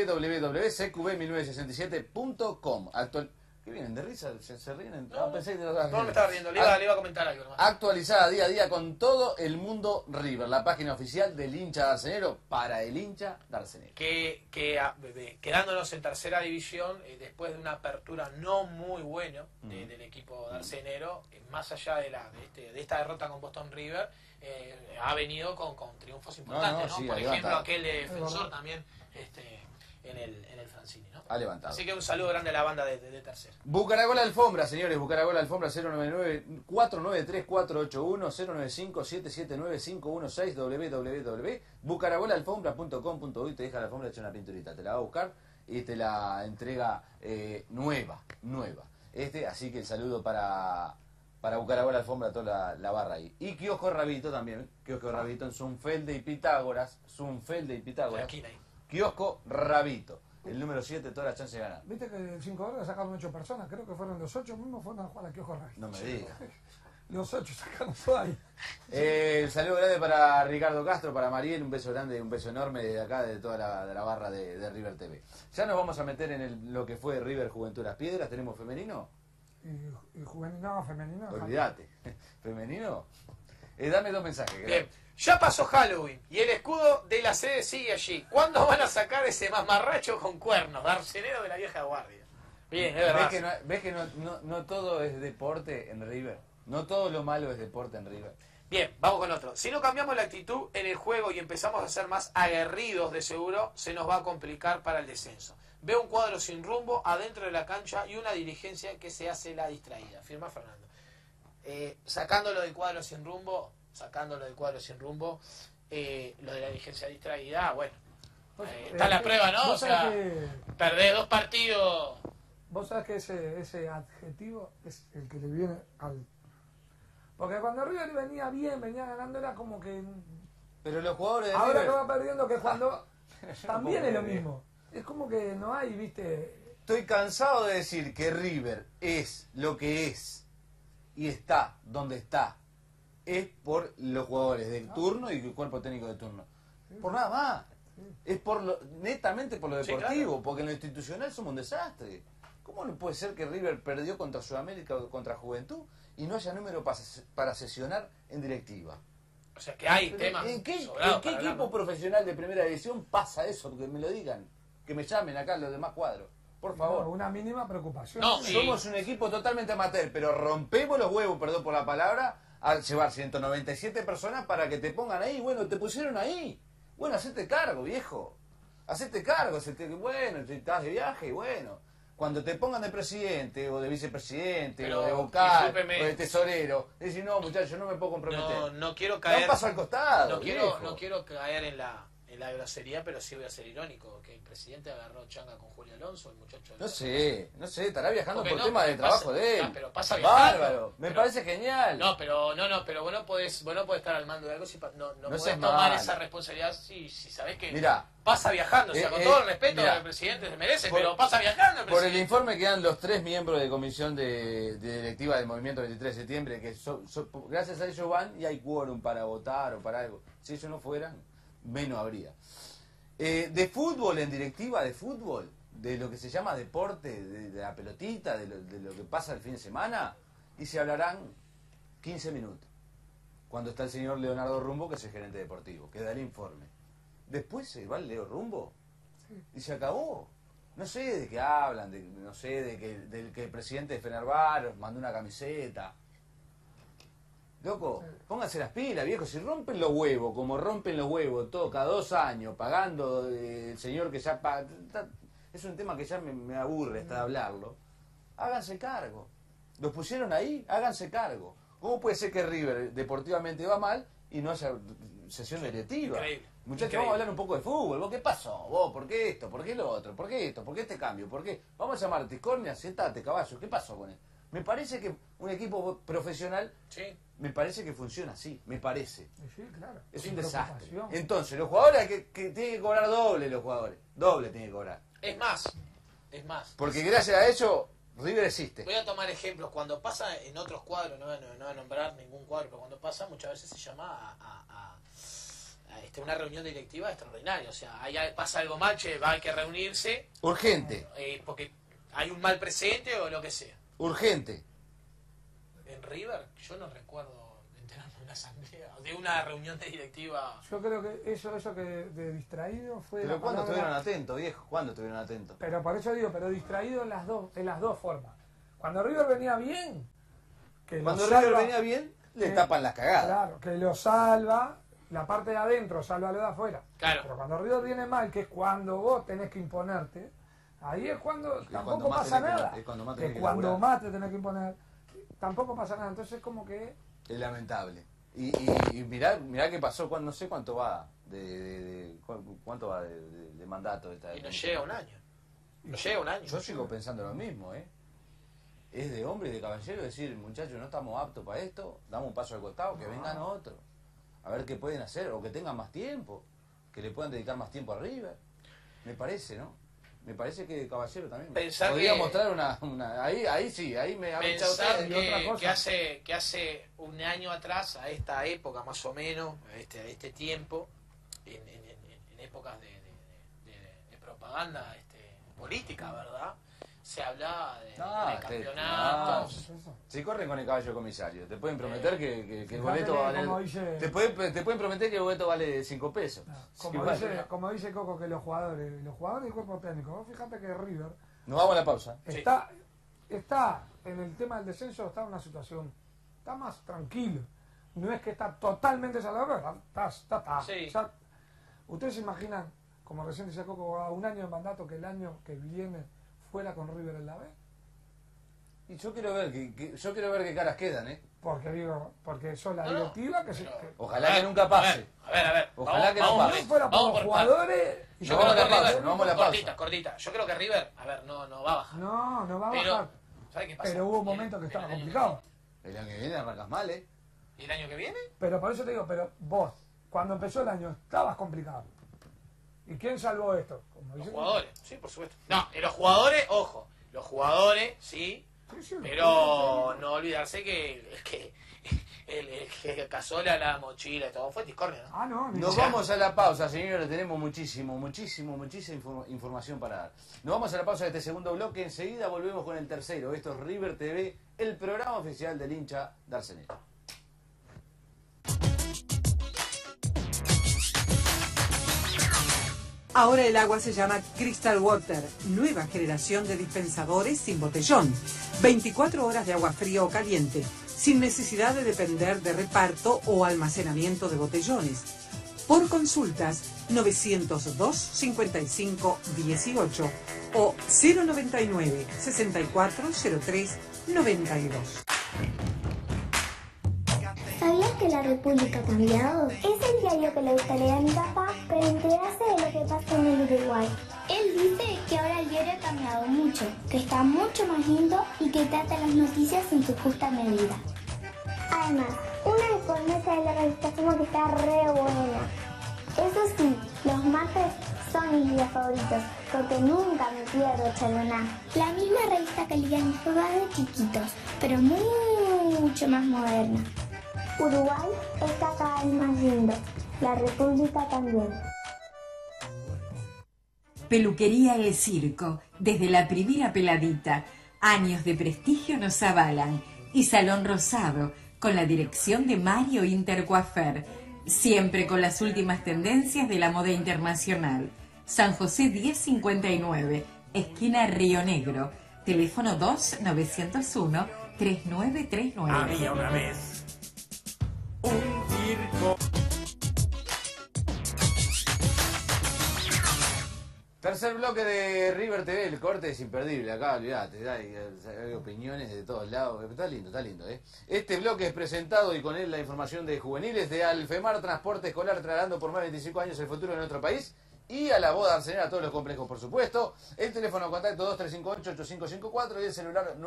www.cqb1967.com. ¿Qué vienen de risa? ¿Se ríen?
No,
pensé que
todo me estaba riendo, le iba a comentar algo nomás.
Actualizada día a día con todo el mundo River, la página oficial del hincha darcenero para el hincha darcenero.
Quedándonos en tercera división, después de una apertura no muy buena del equipo darcenero, más allá de esta derrota con Boston River, ha venido con triunfos importantes, ¿no?
Sí,
Por
ahí
ejemplo,
va,
aquel de Defensor también en el Francini, ¿no?
Ha levantado.
Así que un saludo grande a la banda de Tercera.
Bucaragol Alfombra, señores. Bucaragol Alfombra 099-493-481 095-779-516 www.bucaragolalfombra.com.uy. Te deja la alfombra hecha una pinturita. Te la va a buscar y te la entrega nueva. Así que el saludo para Bucaragol Alfombra, toda la barra ahí. Y Kiosco Rabito también. Kiosco Rabito en Zunfelde y Pitágoras.
Aquí, ahí.
Kiosco Rabito. El número 7, toda la chance de ganar.
Viste que en 5 horas sacaron 8 personas, creo que fueron los 8 mismos, fueron a jugar a Kiosco Rabito.
No me digas.
Los 8 sacaron todo ahí.
Saludo grande para Ricardo Castro, para Mariel, un beso grande, un beso enorme desde acá, de toda la barra de River TV. Ya nos vamos a meter en lo que fue River Juventud Las Piedras. ¿Tenemos femenino?
Y juvenil, no, femenino.
Olvídate. ¿Femenino? Dame 2 mensajes.
Bien, ya pasó Halloween y el escudo de la sede sigue allí. ¿Cuándo van a sacar ese mamarracho con cuernos, darcenero de la vieja guardia? Bien, es verdad.
¿Ves que no todo es deporte en River? No todo lo malo es deporte en River.
Bien, vamos con otro. Si no cambiamos la actitud en el juego y empezamos a ser más aguerridos, de seguro se nos va a complicar para el descenso. Veo un cuadro sin rumbo adentro de la cancha y una dirigencia que se hace la distraída. Firma Fernando. Sacándolo del cuadro sin rumbo, lo de la dirigencia distraída, bueno, está la prueba, ¿no? O sea, perder 2 partidos.
Vos sabés que ese adjetivo es el que le viene al... Porque cuando River venía bien, venía ganando, era como que...
Pero los jugadores de
ahora
River...
que va perdiendo, que cuando... también es lo mismo. Es como que no hay, viste...
Estoy cansado de decir que River es lo que es y está donde está. Es por los jugadores de turno y el cuerpo técnico de turno. Por nada más. Es netamente por lo deportivo,
sí, claro.
Porque en lo institucional somos un desastre. ¿Cómo no puede ser que River perdió contra Sudamérica o contra Juventud y no haya número para sesionar en directiva?
O sea, que hay
Pero
temas.
¿En qué
sobrados para
equipo
hablar.
profesional de primera división pasa eso? Porque me lo digan. Que me llamen acá los demás cuadros. Por favor.
No, una mínima preocupación.
No,
Somos un equipo totalmente amateur, pero rompemos los huevos, perdón por la palabra, al llevar 197 personas para que te pongan ahí. Bueno, te pusieron ahí. Bueno, hacete cargo, viejo. Hacete cargo. Bueno, estás de viaje, bueno. Cuando te pongan de presidente, o de vicepresidente,
Pero,
o de vocal,
discúlpeme.
o de tesorero, decís, no, muchachos, yo no me puedo comprometer.
No quiero
Da
caer.
un paso al costado, viejo.
No quiero caer en la grosería, pero sí voy a ser irónico. Que el presidente agarró changa con Julio Alonso, el muchacho.
No sé, estará viajando
Porque
por
no,
tema de
porque
trabajo
pasa-
de él.
ah, pero pasa viajando.
Bárbaro, me
Pero-
parece genial.
No, pero vos no podés estar al mando de algo si no podés
seas
tomar
malo.
esa responsabilidad si sabés que
Mirá,
pasa viajando. O sea, con todo el respeto
mirá.
al presidente se merece,
Por-
pero pasa viajando el
por el
presidente.
informe que dan los 3 miembros de comisión de directiva del Movimiento 23 de septiembre, que gracias a ellos van y hay quórum para votar o para algo. Si ellos no fueran, menos habría. De fútbol, en directiva de fútbol, de lo que se llama deporte, de la pelotita, de lo que pasa el fin de semana, y se hablarán 15 minutos. Cuando está el señor Leonardo Rumbo, que es el gerente deportivo, que da el informe. Después se va el Leo Rumbo y se acabó. No sé de qué hablan, del que el presidente de Fenerbahce mandó una camiseta. Loco, pónganse las pilas, viejo. Si rompen los huevos, como rompen los huevos todo cada 2 años, pagando el señor que ya paga. Es un tema que ya me aburre hasta de hablarlo. Háganse cargo. Los pusieron ahí, háganse cargo. ¿Cómo puede ser que River deportivamente va mal y no haya sesión directiva?
Increíble.
Muchachos,
Increíble.
vamos a hablar un poco de fútbol. ¿Vos qué pasó? ¿Vos por qué esto? ¿Por qué lo otro? ¿Por qué esto? ¿Por qué este cambio? ¿Por qué? Vamos a llamar a Tiscornia, sentate, caballo. ¿Qué pasó con él? Me parece que un equipo profesional,
Sí.
me parece que funciona así. Me parece.
Sí, claro.
Es
Sin
un desastre.
preocupación.
Entonces, los jugadores que tienen que cobrar doble, los jugadores. Doble tienen que cobrar.
Es más.
Porque gracias a eso, River existe.
Voy a tomar ejemplos. Cuando pasa en otros cuadros, no voy a nombrar ningún cuadro, pero cuando pasa muchas veces se llama a una reunión directiva extraordinaria. O sea, ahí pasa algo mal, hay que reunirse
Urgente,
porque hay un mal presente o lo que sea.
urgente.
En River, yo no recuerdo enterarme de una asamblea, de una reunión de directiva.
Yo creo que eso que de distraído fue
Pero
la
¿cuándo
palabra-
estuvieron atentos, viejo? ¿Cuándo estuvieron atentos?
Pero por eso digo, pero distraído en las dos formas. Cuando River venía bien, que
Cuando
lo salva,
River venía bien, le tapan las cagadas.
Claro, que lo salva, la parte de adentro salva lo de afuera.
Claro.
Pero cuando River viene mal, que es cuando vos tenés que imponerte, ahí es cuando tampoco
cuando más
pasa
tenés que-
nada.
es cuando más
Que
tenés que
cuando
laburar.
más te tenés que imponer, tampoco pasa nada. Entonces como que...
Es lamentable. Y mirá qué pasó, no sé cuánto va cuánto va de mandato de esta
Y no llega un año. No llega un año.
Yo sigo pensando lo mismo, ¿eh? Es de hombre y de caballero decir, muchachos, no estamos aptos para esto, damos un paso al costado, que vengan otros. A ver qué pueden hacer, o que tengan más tiempo, que le puedan dedicar más tiempo a River. Me parece, ¿no? Me parece que Caballero también
Pensar
podría
que-
mostrar ahí sí, ahí me ha echado
Pensar
tarde.
Y otra cosa.
que hace un año atrás, a esta época más o menos, a este tiempo, en épocas de propaganda política, ¿verdad? Se hablaba de campeonatos.
Si corren con el caballo comisario, te pueden prometer que el
Fíjate
boleto
que,
vale...
como dice-
Te pueden prometer que el boleto vale 5 pesos.
Como,
Sí,
dice,
vale.
como dice Coco, que los jugadores y el cuerpo técnico, vos fíjate que River
Nos vamos a la pausa.
Sí.
está en el tema del descenso, está en una situación, está más tranquilo. No es que está totalmente salvado, está.
Sí.
Ya, ustedes se imaginan, como recién decía Coco, a un año de mandato, que el año que viene fuera con River en la B.
Y yo quiero ver qué caras quedan, ¿eh?
Porque son la
No, no,
directiva que se...
pero-
que-
Ojalá que nunca pase.
A ver.
Ojalá que no
vamos,
pase.
si fuera por
vamos
los
por
jugadores... y
Yo
No,
creo
vamos
que
a la pausa,
River,
no vamos a la pausa.
cortita. Yo creo que River, no va a bajar.
No va a
Pero,
bajar.
¿sabes qué pasa?
Pero hubo momentos que estaba complicado.
El año que viene arrancas mal, ¿eh?
¿Y el año que viene?
Pero por eso te digo, pero vos, cuando empezó el año, estabas complicado. ¿Y quién salvó esto? Como
Los
dice-
jugadores, sí, por supuesto. No, y los jugadores, ojo, los jugadores, sí,
Sí,
pero no olvidarse que el que Casola, la mochila y todo fue Tiscornia, ¿no?
Ah, no, ni
Nos
siquiera.
vamos a la pausa, señores. Tenemos muchísima información para dar. Nos vamos a la pausa de este segundo bloque. Enseguida volvemos con el tercero. Esto es River TV, el programa oficial del hincha de Arsenal.
Ahora el agua se llama Crystal Water, nueva generación de dispensadores sin botellón. 24 horas de agua fría o caliente, sin necesidad de depender de reparto o almacenamiento de botellones. Por consultas, 902 55 18 o 099 6403 92.
¿Sabías que la República ha cambiado? Es el diario que le gusta leer a mi papá, pero enterarse de lo que pasa en el Uruguay. Él dice que ahora el diario ha cambiado mucho, que está mucho más lindo y que trata las noticias en su justa medida. Además, una informesa de la revista Suma que está re buena. Eso sí, los martes son mis días favoritos, porque nunca me pierdo Chaloná. La misma revista que leía mis papás de chiquitos, pero mucho más moderna. Uruguay está cada vez más lindo, la República también.
Peluquería El Circo, desde la primera peladita. Años de prestigio nos avalan. Y Salón Rosado, con la dirección de Mario Intercoafer. Siempre con las últimas tendencias de la moda internacional. San José 1059, esquina Río Negro. Teléfono 2-901-3939.
Había una vez un circo.
Tercer bloque de River TV, el corte es imperdible, acá olvidate, hay opiniones de todos lados, está lindo, ¿eh? Este bloque es presentado y con él la información de juveniles de Alfemar Transporte Escolar, trasladando por más de 25 años el futuro de nuestro país y a la boda Arsenal, a todos los complejos, por supuesto. El teléfono de contacto 2358-8554 y el celular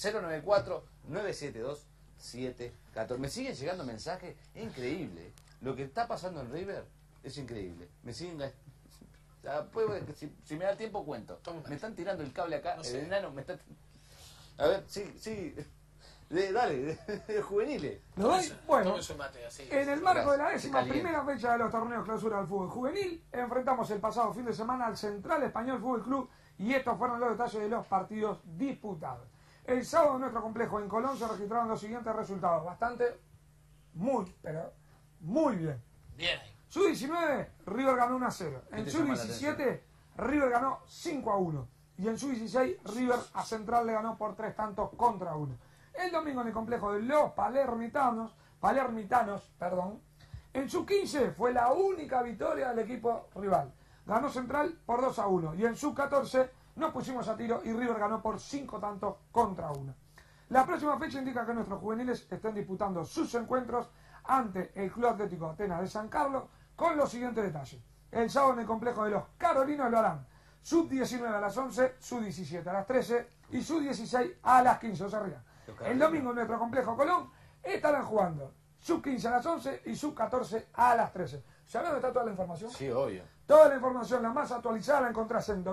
094-972-714. Me siguen llegando mensajes, increíble, lo que está pasando en River es increíble, me siguen... Si me da tiempo cuento. Me están tirando el cable acá,
No
el
sé.
enano me está... A ver, sí. Dale, de juveniles.
¿Lo doy? Bueno,
Tómese un mate, así.
en el marco de la
Gracias,
11ª fecha de los torneos clausura del fútbol juvenil, enfrentamos el pasado fin de semana al Central Español Fútbol Club y estos fueron los detalles de los partidos disputados. El sábado en nuestro complejo en Colón se registraron los siguientes resultados, muy bien.
Bien ahí.
Sub-19, River ganó 1-0.
¿Qué
En
te llama la
Sub-17, River ganó 5-1. Y en Sub-16, River a Central le ganó por 3 tantos contra 1. El domingo en el complejo de los Palermitanos, En su 15 fue la única victoria del equipo rival. Ganó Central por 2-1. Y en su 14 nos pusimos a tiro y River ganó por 5 tantos contra 1. La próxima fecha indica que nuestros juveniles estén disputando sus encuentros ante el Club Atlético Atenas de San Carlos con los siguientes detalles. El sábado en el complejo de los Carolinos lo harán sub-19 a las 11, sub-17 a las 13 y sub-16 a las 15. O sea, arriba. El domingo en nuestro complejo Colón estarán jugando sub-15 a las 11 y sub-14 a las 13. ¿Sabés dónde está toda la información?
Sí, obvio.
Toda la información, la más actualizada, la encontrás en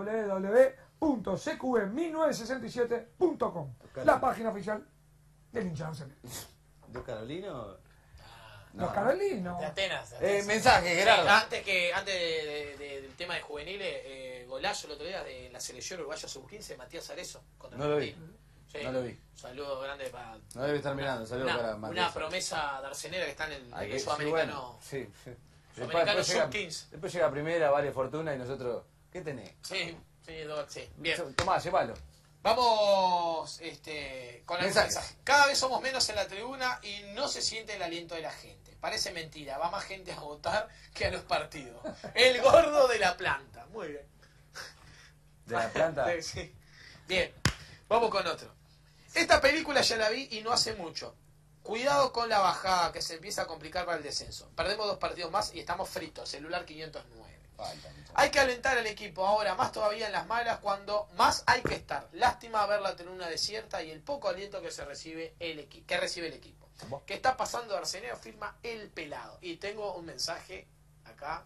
www.cqb1967.com, la página oficial del hincha de Arsenal.
¿De Carolino?
Los Carolinos.
De Atenas.
Mensaje, Gerardo.
Antes del tema de juveniles, golazo el otro día de la selección uruguaya sub-15, Matías Arezo. Contra
No lo vi.
Argentina. Sí.
No lo vi.
Un saludo grande para...
No debe estar mirando. Saludos para
Una
Matías.
promesa de Arsenera que está en el
Sí,
sudamericano.
sí, sí.
Sudamericano
Después llega-
sub-15.
Después llega primera, vale fortuna y nosotros... ¿Qué tenés?
Sí, sí. Bien.
Tomá, llévalo.
Vamos con el
Mensajes.
mensaje. Cada vez somos menos en la tribuna y no se siente el aliento de la gente. Parece mentira, va más gente a votar que a los partidos. El gordo de la planta. Muy bien.
¿De la planta?
Sí. Bien, vamos con otro. Esta película ya la vi y no hace mucho. Cuidado con la bajada que se empieza a complicar para el descenso. Perdemos 2 partidos más y estamos fritos. Celular 509.
Falta.
Hay que alentar al equipo ahora, más todavía en las malas, cuando más hay que estar. Lástima ver la tribuna desierta y el poco aliento que recibe el equipo. ¿Qué está pasando? Arsenio firma El Pelado. Y tengo un mensaje acá.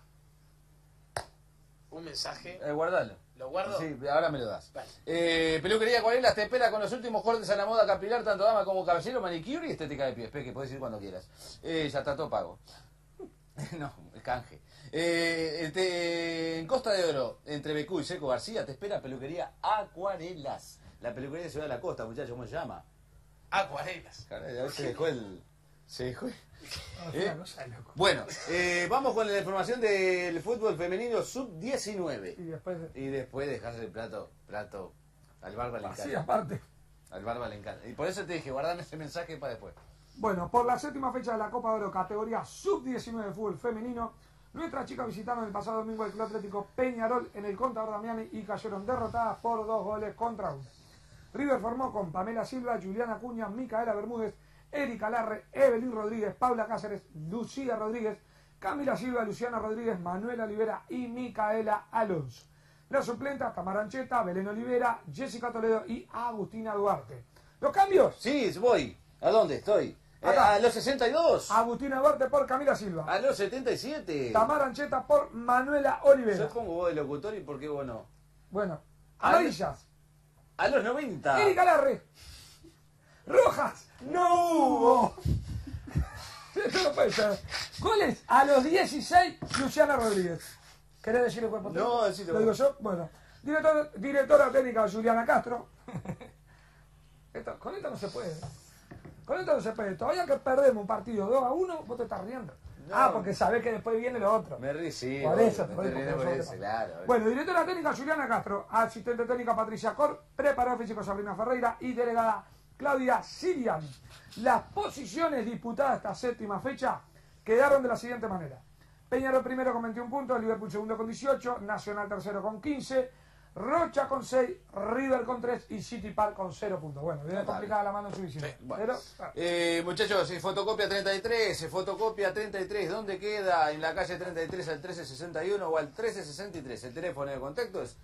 Un mensaje.
Guardalo.
¿Lo guardo?
Sí, ahora me lo das.
Vale.
Peluquería Acuarelas te espera con los últimos cortes a la moda capilar, tanto dama como caballero, manicure y estética de pies. Que puedes ir cuando quieras. Ya está todo pago. No, el canje. En Costa de Oro, entre Becú y Seco García, te espera Peluquería Acuarelas. La peluquería de Ciudad de la Costa, muchachos, ¿cómo se llama?
Acuarelas.
Caray, a ver, se dejó el... Se dejó el...
Es una cosa de loco.
Bueno, vamos con la información del fútbol femenino sub-19.
Y
Y después dejarse el plato al Barba le
así
encanta.
aparte.
Al Barba le encanta. Y por eso te dije, guardame ese mensaje para después.
Bueno, por la 7ª fecha de la Copa de Oro, categoría sub-19 de fútbol femenino, nuestras chicas visitaron el pasado domingo el Club Atlético Peñarol en el Contador Damiani y cayeron derrotadas por 2 goles contra 1. River formó con Pamela Silva, Juliana Acuña, Micaela Bermúdez, Erika Larre, Evelyn Rodríguez, Paula Cáceres, Lucía Rodríguez, Camila Silva, Luciana Rodríguez, Manuela Olivera y Micaela Alonso. Las suplentes, Tamara Ancheta, Belén Olivera, Jessica Toledo y Agustina Duarte. ¿Los cambios?
Sí, voy. ¿A dónde estoy?
Acá.
A los 62.
Agustina Duarte por Camila Silva.
A los 77.
Tamara Ancheta por Manuela Olivera.
Yo pongo vos de locutor y por qué vos no.
Bueno, amarillas.
A los 90.
Erika Larre. Rojas. No hubo. Esto no puede ser. Goles a los 16, Luciana Rodríguez. ¿Querés decir el cuerpo técnico?
No, decilo
¿Lo digo
vos.
yo? Bueno. Directora técnica Juliana Castro. Con esto no se puede. Con esto no se puede. Todavía que perdemos un partido 2-1, vos te estás riendo.
No.
Porque sabés que después viene lo otro.
Me rí, sí.
Por
obvio,
eso,
me
por
estoy
eso,
riendo
por
por
eso.
eso, claro.
Bueno, directora técnica Juliana Castro, asistente técnica Patricia Cor, preparador físico Sabrina Ferreira y delegada Claudia Sirian. Las posiciones disputadas esta 7ª fecha quedaron de la siguiente manera. Peñarol primero con 21 puntos, Liverpool segundo con 18, Nacional tercero con 15, Rocha con 6, River con 3 y City Park con 0 puntos. Bueno, viene complicada la mano suficiente.
Sí, bueno.
Pero,
Muchachos, fotocopia 33, ¿dónde queda? En la calle 33 al 1361 o al 1363. El teléfono de contacto es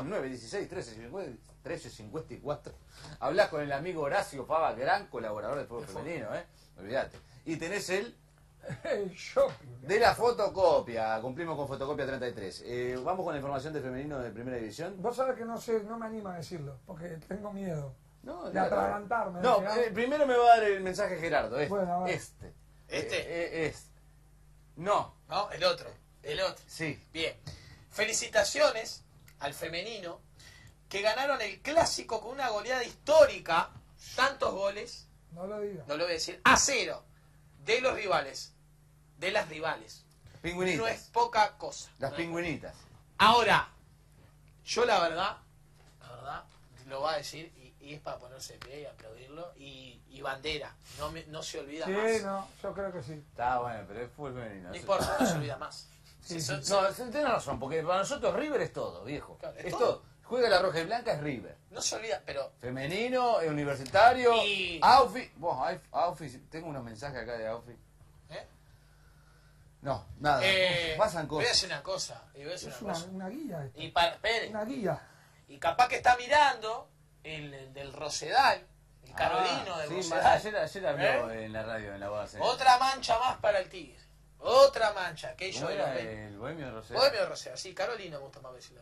2916-1354. Hablás con el amigo Horacio Fava, gran colaborador del fútbol femenino, olvídate. Y tenés el
el shopping.
de la fotocopia. Cumplimos con fotocopia 33. Vamos con la información del femenino de primera división.
Vos sabés que no sé, no me animo a decirlo, porque tengo miedo
No,
de atragantarme.
No,
de que-
primero me va a dar el mensaje Gerardo.
Bueno, a ver.
Este.
¿Este?
No,
No, el otro.
sí.
Bien. Felicitaciones al femenino que ganaron el clásico con una goleada histórica. Tantos goles,
No lo digas.
no lo voy a decir, a 0 de los rivales. De las rivales.
Pingüinitas.
No es poca cosa.
Las
No es-
pingüinitas.
Ahora, yo la verdad, lo voy a decir, y es para ponerse de pie y aplaudirlo. Y bandera, no se olvida
Sí,
más.
no, yo creo que sí.
Está bueno, pero es fútbol femenino.
No importa, no se olvida más.
Sí,
Si
sí.
son-
No, tenés razón, porque para nosotros River es todo, viejo.
Claro, es
es
todo.
todo. Juega la roja y blanca, es River.
no se olvida, pero
Femenino, universitario,
Y-
Aufi. Bueno, Aufi, tengo unos mensajes acá de Aufi.
¿eh?
No, nada. Pasan
voy a
cosas.
decir una cosa. Y voy a decir
Es
una cosa.
una guía esto.
Y para, espere,
Una guía.
y capaz que está mirando el del Rosedal, el Carolino del
Sí,
Rosedal.
ayer habló en la radio, en la base.
Otra mancha más para el Tigre. Otra mancha. Aquello
¿Cómo
de los
era
20.
el Bohemio de Rosario?
Bohemio de Rosedal, sí, Carolino me gusta más decirlo.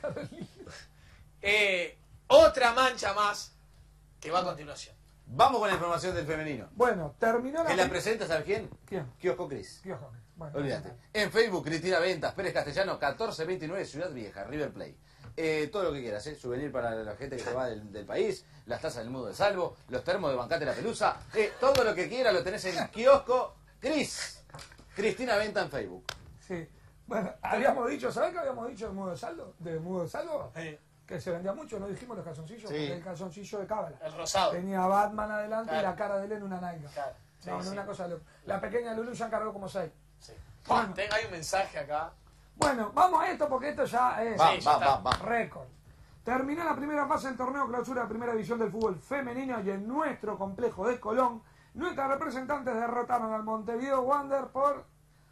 Otra mancha más que va a continuación.
Vamos con la información del femenino.
Bueno, terminó la...
¿Que la presenta, ¿sabes quién?
¿Quién?
Kiosco Cris.
¿Qué ojo? Bueno,
Olvídate. En Facebook, Cristina Ventas, Pérez Castellano, 1429, Ciudad Vieja, River Plate. Todo lo que quieras, souvenir para la gente que se va del país, las tazas del Mudo de Salvo, los termos de Bancate la Pelusa, todo lo que quieras lo tenés en Kiosco Cris. Cristina Venta en Facebook.
Sí. Bueno, habíamos dicho, ¿sabés qué habíamos dicho de Mudo de Saldo? De Mudo de Saldo, que se vendía mucho, no dijimos los calzoncillos,
Sí.
porque el calzoncillo de Cábala.
El rosado.
Tenía Batman adelante y
Claro.
la cara de él en una Nike.
Claro. Sí,
No,
sí.
una cosa loca. La pequeña Lulu ya encargó como 6.
Sí.
Bueno.
Hay un mensaje acá.
Bueno, vamos a esto porque esto ya es
Va,
Sí, ya está.
va.
récord. Terminó la primera fase del torneo clausura de primera división del fútbol femenino y en nuestro complejo de Colón, nuestras representantes derrotaron al Montevideo Wander por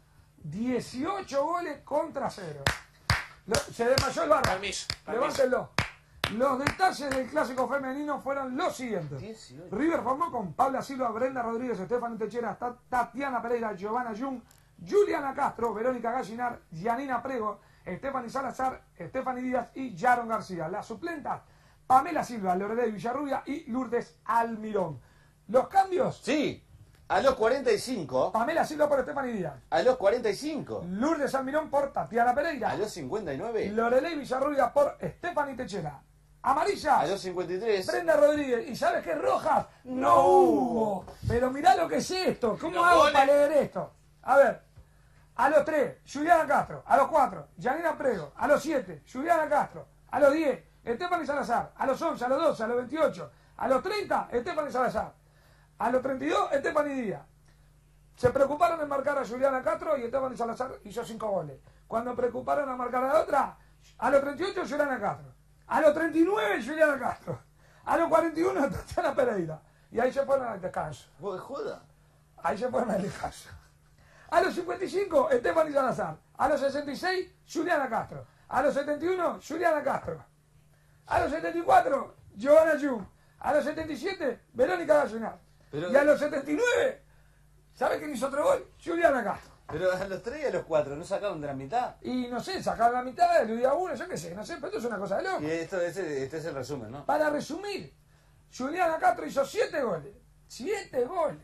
18 goles contra 0. Se desmayó el barro.
Permiso.
Levántenlo. Los detalles del clásico femenino fueron los siguientes.
18.
River formó con Paula Silva, Brenda Rodríguez, Estefany Techera, Tatiana Pereira, Giovanna Jung, Juliana Castro, Verónica Gallinar, Gianina Prego, Stephanie Salazar, Stephanie Díaz y Yaron García. Las suplentas, Pamela Silva, Lorelei Villarrubia y Lourdes Almirón. Los cambios,
Sí, a los 45.
Pamela Silva por Stephanie Díaz,
A los 45.
Lourdes Almirón por Tatiana Pereira,
A los 59.
Lorelei Villarrubia por Stephanie Techera. Amarilla,
A los 53.
Brenda Rodríguez. ¿Y sabes qué? Rojas no hubo. Pero mirá lo que es esto. ¿Cómo
Los
hago
goles.
para leer esto? A ver. A los 3, Juliana Castro. A los 4, Janina Prego. A los 7, Juliana Castro. A los 10, Stephanie Salazar. A los 11, a los 12, a los 28. A los 30, Stephanie Salazar. A los 32, Stephanie Díaz. Se preocuparon en marcar a Juliana Castro y Stephanie Salazar hizo 5 goles. Cuando preocuparon a marcar a la otra, a los 38, Juliana Castro. A los 39, Juliana Castro. A los 41, Tatiana Pereira. Y ahí se fueron al descanso.
¿Vos de joda?
Ahí se fueron al descanso. A los 55, Stephanie Salazar. A los 66, Juliana Castro. A los 71, Juliana Castro. A los 74, Giovanna Jung. A los 77, Verónica Gallinar.
Pero-
Y a los 79, ¿sabe quién hizo otro gol? Juliana Castro.
Pero a los 3 y a los 4, ¿no sacaron de la mitad?
Y no sé, sacar la mitad, eludía uno, yo qué sé, no sé, pero esto es una cosa de loco.
Y este es el resumen, ¿no?
Para resumir, Juliana Castro hizo 7 goles. 7 goles.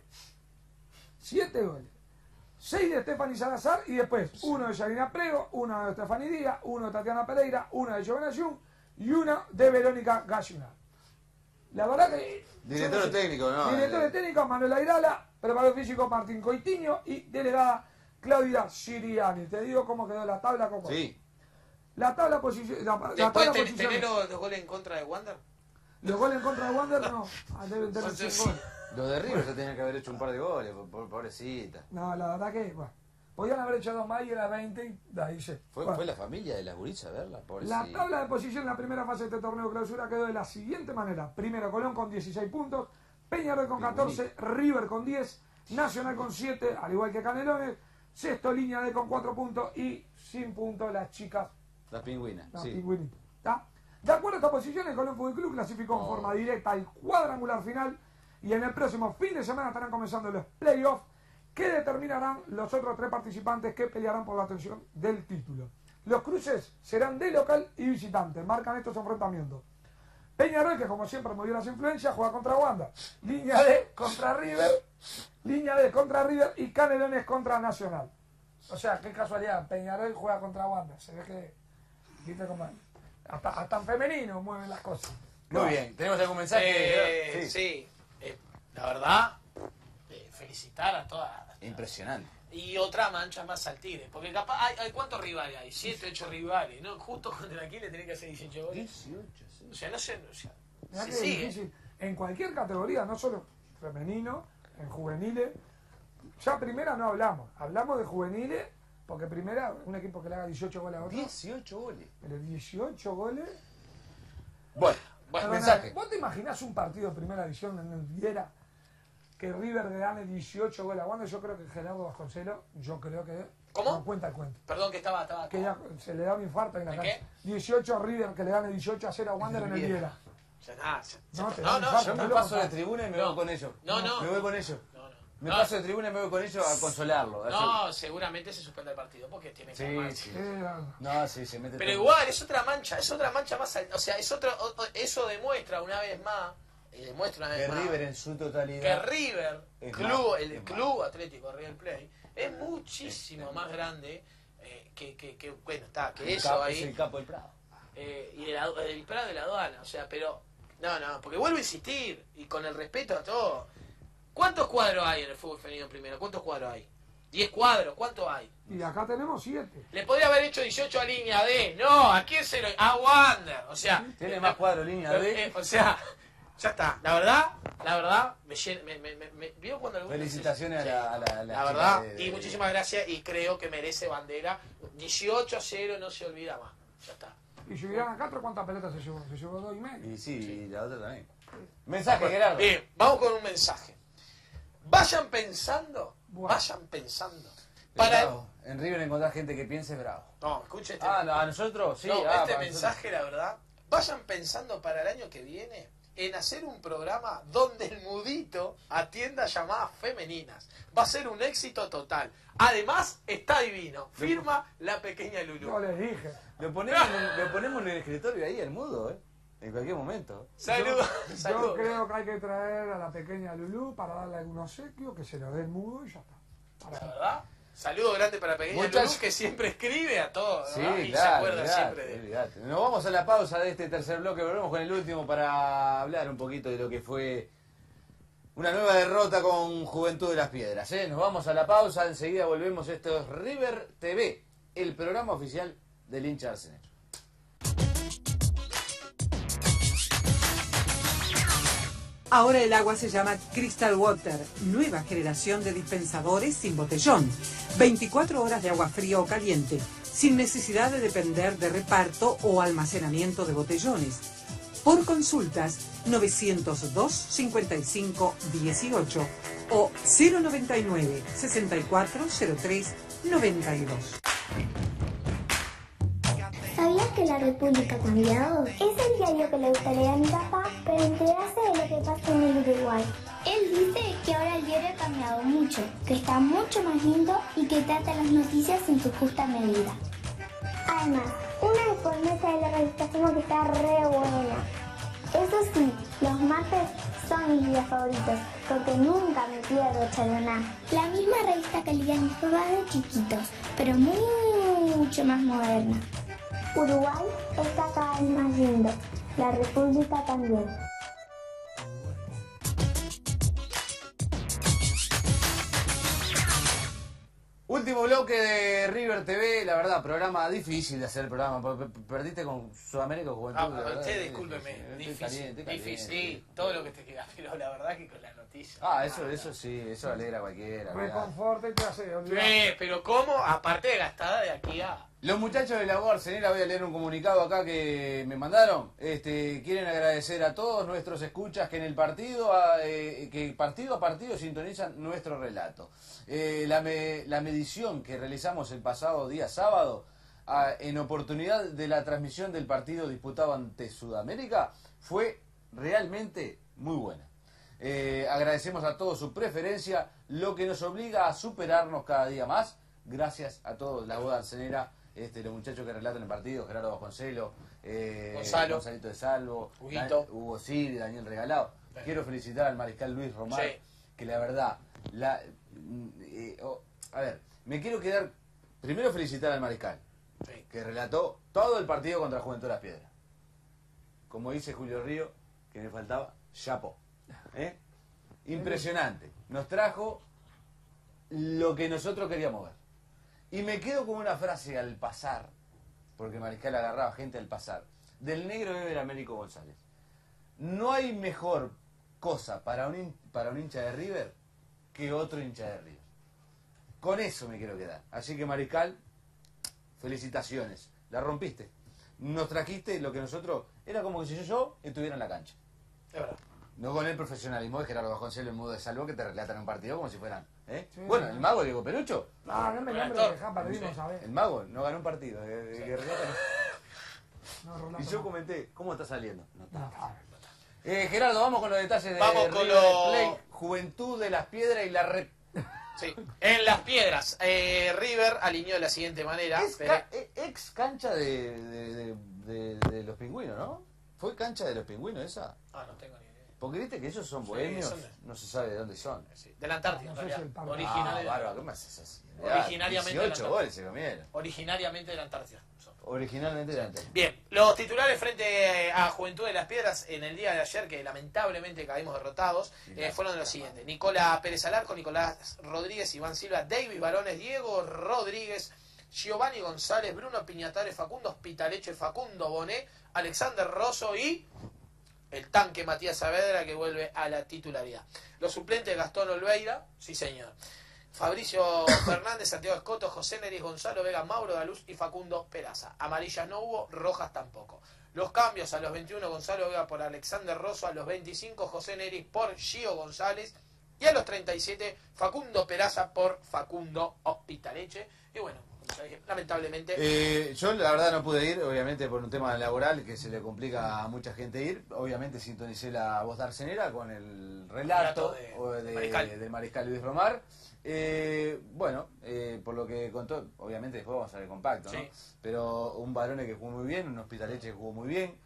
7 goles. 6 de Stephanie Salazar y después uno de Yanina Prego, uno de Stephanie Díaz, uno de Tatiana Pereira, uno de Giovanna Jung y uno de Verónica Gallinar. La verdad que...
Director
yo no sé.
técnico, ¿no?
Director técnico, Manuel Airala, preparador físico Martín Coitiño y delegada Claudia Siriani. Te digo cómo quedó la tabla, Coco.
Sí.
La tabla posición... La
Después
tabla
tener
posiciones.
los goles en contra de Wander.
Los goles en contra de Wander no. Deben tener 100 goles.
Los de River se tenían que haber hecho un par de goles, pobrecita.
No, la verdad que, bueno, podían haber hecho 2 más y era 20 y de ahí se...
Fue,
Bueno,
fue la familia de la gurisa a verla, pobrecita.
la tabla de posición en la primera fase de este torneo clausura quedó de la siguiente manera. Primero Colón con 16 puntos, Peñarol con 14, River con 10, Nacional con 7, al igual que Canelones, sexto Línea D con 4 puntos y sin puntos las chicas,
Las pingüinas,
las
sí.
pingüinitas. ¿Tá? De acuerdo a estas posiciones, Colón Fútbol Club clasificó en forma directa al cuadrangular final y en el próximo fin de semana estarán comenzando los playoffs que determinarán los otros 3 participantes que pelearán por la atención del título. Los cruces serán de local y visitante, marcan estos enfrentamientos. Peñarol, que como siempre movió las influencias, juega contra Wanda. Línea D contra River, Línea D contra River y Canelones contra Nacional. O sea, qué casualidad, Peñarol juega contra Wanda. Se ve que, viste cómo es. Hasta en femenino mueven las cosas.
Muy bien, ¿tenemos algún mensaje?
Sí. La verdad, felicitar a todas.
Impresionante.
Y otra mancha más al Tigre. Porque capaz, hay ¿cuántos rivales hay? 7, 8 rivales, ¿no? Justo contra el Aquiles tenés que hacer 18 goles.
18, sí.
O sea, no sé. O sea,
Mirá
Sí,
que
sigue.
es difícil. En cualquier categoría, no solo femenino, en juveniles. Ya primera no hablamos de juveniles, porque primera, un equipo que le haga 18 goles a otro.
18 goles.
Pero 18 goles.
Bueno,
Bueno,
mensaje.
¿Vos te imaginás un partido de primera división en el Viera que River le gane 18 goles a Wander? Yo creo que Gerardo Vasconcelos, yo creo que
¿Cómo?
no cuenta el cuento.
Perdón que estaba.
Que ya se le da un infarto en la
¿De
cancha.
qué?
18 River que le gane 18-0 a Wander en el Viera.
Ya nada,
No, te
no,
da un
no,
infarto,
Yo me
loco,
paso de
pa.
tribuna y me
No.
voy con ellos.
No, no.
Me voy con ellos.
no.
Me
No,
paso de tribuna y me voy con ellos a consolarlo.
no, seguramente se suspende el partido porque tiene que
Sí,
armarse.
sí.
No.
No, sí, se mete
Pero
todo.
igual, es otra mancha más, o sea, eso demuestra una vez más,
Que River en su
que
totalidad.
River,
Es
el
más.
Club Atlético River Plate, es muchísimo más grande que bueno, está, que
El
eso
capo, es
ahí,
el capo del Prado.
y el Prado de la aduana, o sea, pero, no, porque vuelvo a insistir, y con el respeto a todo, ¿cuántos cuadros hay en el fútbol femenino primero? ¿Cuántos cuadros hay? 10 cuadros, ¿cuántos hay?
Y acá tenemos 7.
Le podría haber hecho 18 a línea D. No, ¿a quién se lo...? A Wander. O sea...
Tiene más cuadros línea D.
o sea, ya está. La verdad, ¿vio cuando alguno
Felicitaciones
dice-
a la
La verdad,
chica de-
y muchísimas gracias, y creo que merece bandera. 18-0, no se olvida más. Ya está.
Y Juliana Castro, ¿cuántas pelotas se llevó? Se llevó 2,5.
Y sí, y la otra también. Mensaje, Gerardo.
Bien, vamos con un mensaje. Vayan pensando,
Buah.
Para...
Bravo. En River encontrar gente que piense bravo.
No, escuche este.
Ah, no, a nosotros, sí.
No,
para
este
nosotros.
mensaje, la verdad, vayan pensando para el año que viene en hacer un programa donde el mudito atienda llamadas femeninas. Va a ser un éxito total. Además, está divino. Firma la pequeña
Yo
Lulu.
les dije.
Lo ponemos en el escritorio ahí, el mudo, ¿eh? En cualquier momento.
Saludos.
Yo
Saludos.
creo que hay que traer a la pequeña Lulú para darle algún obsequio, que se lo dé el mudo y ya está.
La verdad. Saludo grande para la pequeña
Muchas-
Lulu, que siempre escribe a todos.
Sí,
¿verdad? Y se
claro,
acuerda
olvidate,
siempre de...
olvidate. Nos vamos a la pausa de este tercer bloque, volvemos con el último para hablar un poquito de lo que fue una nueva derrota con Juventud de las Piedras. ¿Eh? Nos vamos a la pausa, enseguida volvemos. Esto es River TV, el programa oficial del hincha arsenal.
Ahora el agua se llama Crystal Water, nueva generación de dispensadores sin botellón. 24 horas de agua fría o caliente, sin necesidad de depender de reparto o almacenamiento de botellones. Por consultas, 902 55 18 o 099 6403 92.
¿Sabías que La República ha cambiado? Es el diario que le gusta leer a mi papá, pero enterarse de lo que pasa en el Uruguay. Él dice que ahora el diario ha cambiado mucho, que está mucho más lindo y que trata las noticias en su justa medida. Además, una de por mesa de la revista Somos que está re buena. Eso sí, los martes son mis días favoritos, porque nunca me pierdo Chaloná. La misma revista que leían mis papás de chiquitos, pero mucho más moderna. Uruguay está cada vez más lindo, la República también.
Último bloque de River TV, la verdad, programa difícil de hacer el programa, porque perdiste con Sudamérica o Juventud. la verdad,
usted
es
discúlpeme,
Estoy
difícil,
caliente,
difícil,
caliente.
sí, todo lo que te queda, pero la verdad que con la noticia.
Eso sí, eso alegra a cualquiera. olvidate.
Reconforta y te hace olvidar.
Pero ¿cómo? Aparte de gastada de aquí a...
Los muchachos de la UAR Arsenal, voy a leer un comunicado acá que me mandaron. Quieren agradecer a todos nuestros escuchas que en el partido, que partido a partido sintonizan nuestro relato. La medición que realizamos el pasado día sábado, en oportunidad de la transmisión del partido disputado ante Sudamérica, fue realmente muy buena. Agradecemos a todos su preferencia, lo que nos obliga a superarnos cada día más. Gracias a todos, la boda arcenera, los muchachos que relatan el partido, Gerardo Vasconcelos,
Gonzalo.
Gonzalito de Salvo,
Huguito.
Hugo Siri, Daniel Regalado. Quiero felicitar al mariscal Luis Román,
Sí.
que la verdad, a ver, me quiero quedar, primero felicitar al mariscal,
Sí.
que relató todo el partido contra Juventud de las Piedras. Como dice Julio Río, que me faltaba, chapó. Impresionante. Nos trajo lo que nosotros queríamos ver. Y me quedo con una frase al pasar, porque Mariscal agarraba gente al pasar, del negro Ever Américo González. No hay mejor cosa para un hincha de River que otro hincha de River. Con eso me quiero quedar. Así que, Mariscal, felicitaciones. La rompiste. Nos trajiste lo que nosotros... Era como que si yo estuviera en la cancha.
Es verdad.
No con el profesionalismo de Gerardo Vasconcelos, el mudo de Salvo, que te relatan un partido como si fueran...
Sí.
Bueno, el mago Diego Perucho.
No, no me llame
Relator.
que dejar perdimos, ¿sabes?
El mago no ganó un partido. Que relata-
No, Rolando,
Y yo
no.
comenté, ¿cómo está saliendo? No está.
No, está.
Gerardo, vamos con los detalles de
Vamos con
River
lo-
Plate, Juventud de las Piedras y la
Sí. En Las Piedras, River alineó de la siguiente manera.
ex cancha de los pingüinos, ¿no? ¿Fue cancha de los pingüinos esa?
Ah, no tengo ni idea.
Porque viste que ellos son bohemios,
son de-
no se sabe de dónde son.
Sí, de la Antártida,
No
en
sé si
realidad.
el Parque.
Original-
Bárbaro, ¿cómo haces así?
Originariamente
18
la-
goles se comieron.
Originariamente de la Antártida. son.
Originalmente delante.
Bien, los titulares frente a Juventud de las Piedras en el día de ayer, que lamentablemente caímos derrotados, fueron los siguientes: Nicolás Pérez Alarco, Nicolás Rodríguez, Iván Silva, David Barones, Diego Rodríguez, Giovanni González, Bruno Piñatare, Facundo Hospitaleche, Facundo Bonet, Alexander Rosso y el tanque Matías Saavedra, que vuelve a la titularidad. Los suplentes: Gastón Olveira, sí señor, Fabricio Fernández, Santiago Escoto, José Neris, Gonzalo Vega, Mauro Daluz y Facundo Peraza. Amarillas no hubo, rojas tampoco. Los cambios: a los 21 Gonzalo Vega por Alexander Rosso, a los 25 José Neris por Gio González y a los 37 Facundo Peraza por Facundo Hospitaleche. Y bueno, como ya dije, lamentablemente...
Yo la verdad no pude ir, obviamente por un tema laboral que se le complica a mucha gente ir. Obviamente sintonicé la voz de Arcenera con el relato
de Mariscal.
del Mariscal Luis Romar. Por lo que contó, obviamente después vamos a ver compacto, ¿no?
Sí.
Pero un Barone que jugó muy bien, un Hospitaleche que jugó muy bien.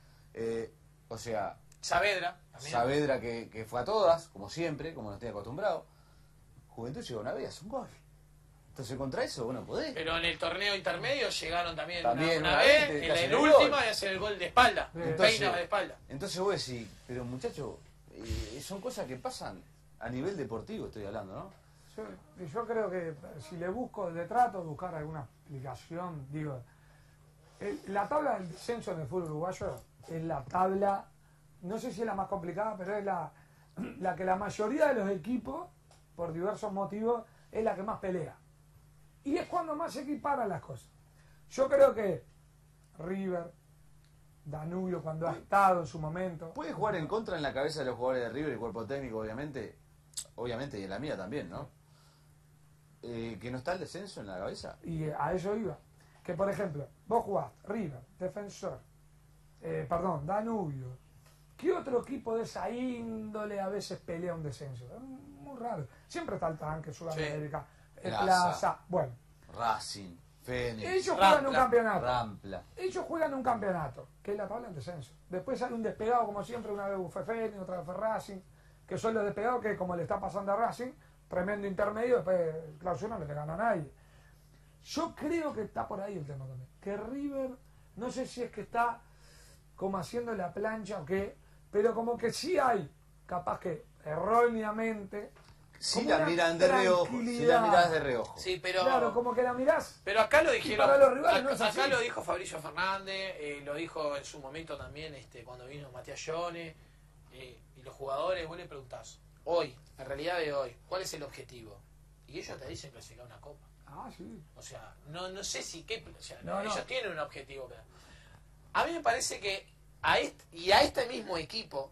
Saavedra también.
Saavedra que fue a todas, como siempre, como nos tiene acostumbrado. Juventud llegó una vez, un gol. Entonces contra eso, bueno, podés.
Pero en el torneo intermedio llegaron también,
También
una
una
vez,
vez,
en
casi
el
el
último
gol.
y hacer el gol de espalda.
Entonces-
Peina de espalda.
Entonces vos decís, pero muchachos, son cosas que pasan a nivel deportivo, estoy hablando, ¿no?
Yo creo que si le busco, le trato de buscar alguna explicación, digo, la tabla del descenso en el fútbol uruguayo es la tabla, no sé si es la más complicada, pero es la que la mayoría de los equipos, por diversos motivos, es la que más pelea. Y es cuando más se equiparan las cosas. Yo creo que River, Danubio, cuando ha estado en su momento...
Puede jugar en contra en la cabeza de los jugadores de River y el cuerpo técnico, obviamente, y en la mía también, ¿no? Que no está el descenso en la cabeza.
Y a eso iba. Que por ejemplo, vos jugás River, Defensor, Danubio. ¿Qué otro equipo de esa índole a veces pelea un descenso? Es muy raro. Siempre está el Tanque, Sudamérica, Plaza. Bueno,
Racing, Fénix,
ellos juegan un
Rampla.
campeonato.
Rampla.
Ellos juegan un campeonato, que es la tabla del descenso. Después sale un despegado, como siempre, una vez fue Fénix, otra vez fue Racing, que son los despegados que, como le está pasando a Racing, tremendo intermedio, después clausura no le gana a nadie. Yo creo que está por ahí el tema también. Que River, no sé si es que está como haciendo la plancha o qué, pero como que sí hay, capaz que erróneamente,
Si
como
la
una
miran de reojo, si la
tranquilidad.
mirás de reojo.
Sí, pero...
Claro, como que la mirás.
Pero acá lo dijeron,
para los rivales no es
acá
así.
lo dijo Fabricio Fernández, lo dijo en su momento también cuando vino Matías Gione, y los jugadores, vos le preguntás, hoy, en realidad de hoy, ¿cuál es el objetivo? Y ellos te dicen clasificar una copa.
Ah, sí.
O sea, no sé si qué, o sea,
No,
ellos
no.
tienen un objetivo. Pero a mí me parece que a este mismo equipo,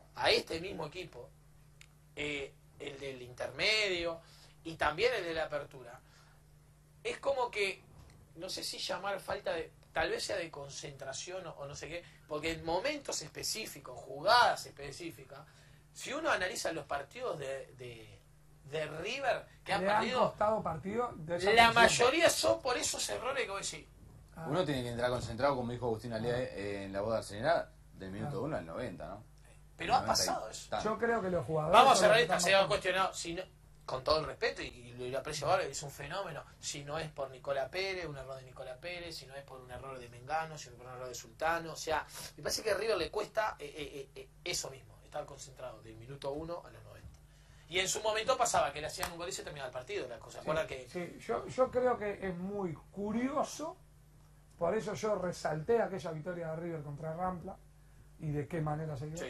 el del intermedio y también el de la apertura, es como que, no sé si llamar falta de, tal vez sea de concentración o no sé qué, porque en momentos específicos, jugadas específicas, si uno analiza los partidos de River que han
Le han
perdido,
costado partido de esa
la
presión.
mayoría son por esos errores que vos decís.
Ah,
Uno tiene que entrar concentrado, como dijo Agustín Alea en la voz de Arsenal, del minuto 1 al 90, ¿no?
Pero ha
90 y
pasado eso.
tanto.
Yo creo que los jugadores...
Vamos a
son
ser
los que
realistas,
están
se ha
más-
cuestionado, si no, con todo el respeto, y lo aprecio ahora, es un fenómeno, si no es por Nicolás Pérez, un error de Nicolás Pérez, si no es por un error de Mengano, si no es por un error de Sultano, o sea, me parece que a River le cuesta eso mismo, estar concentrado del minuto 1 a los 90. Y en su momento pasaba que le hacían un gol y se terminaba el partido, la cosa. ¿Recuerda que
Sí, yo creo que es muy curioso, por eso yo resalté aquella victoria de River contra Rampla y de qué manera se dio.
sí,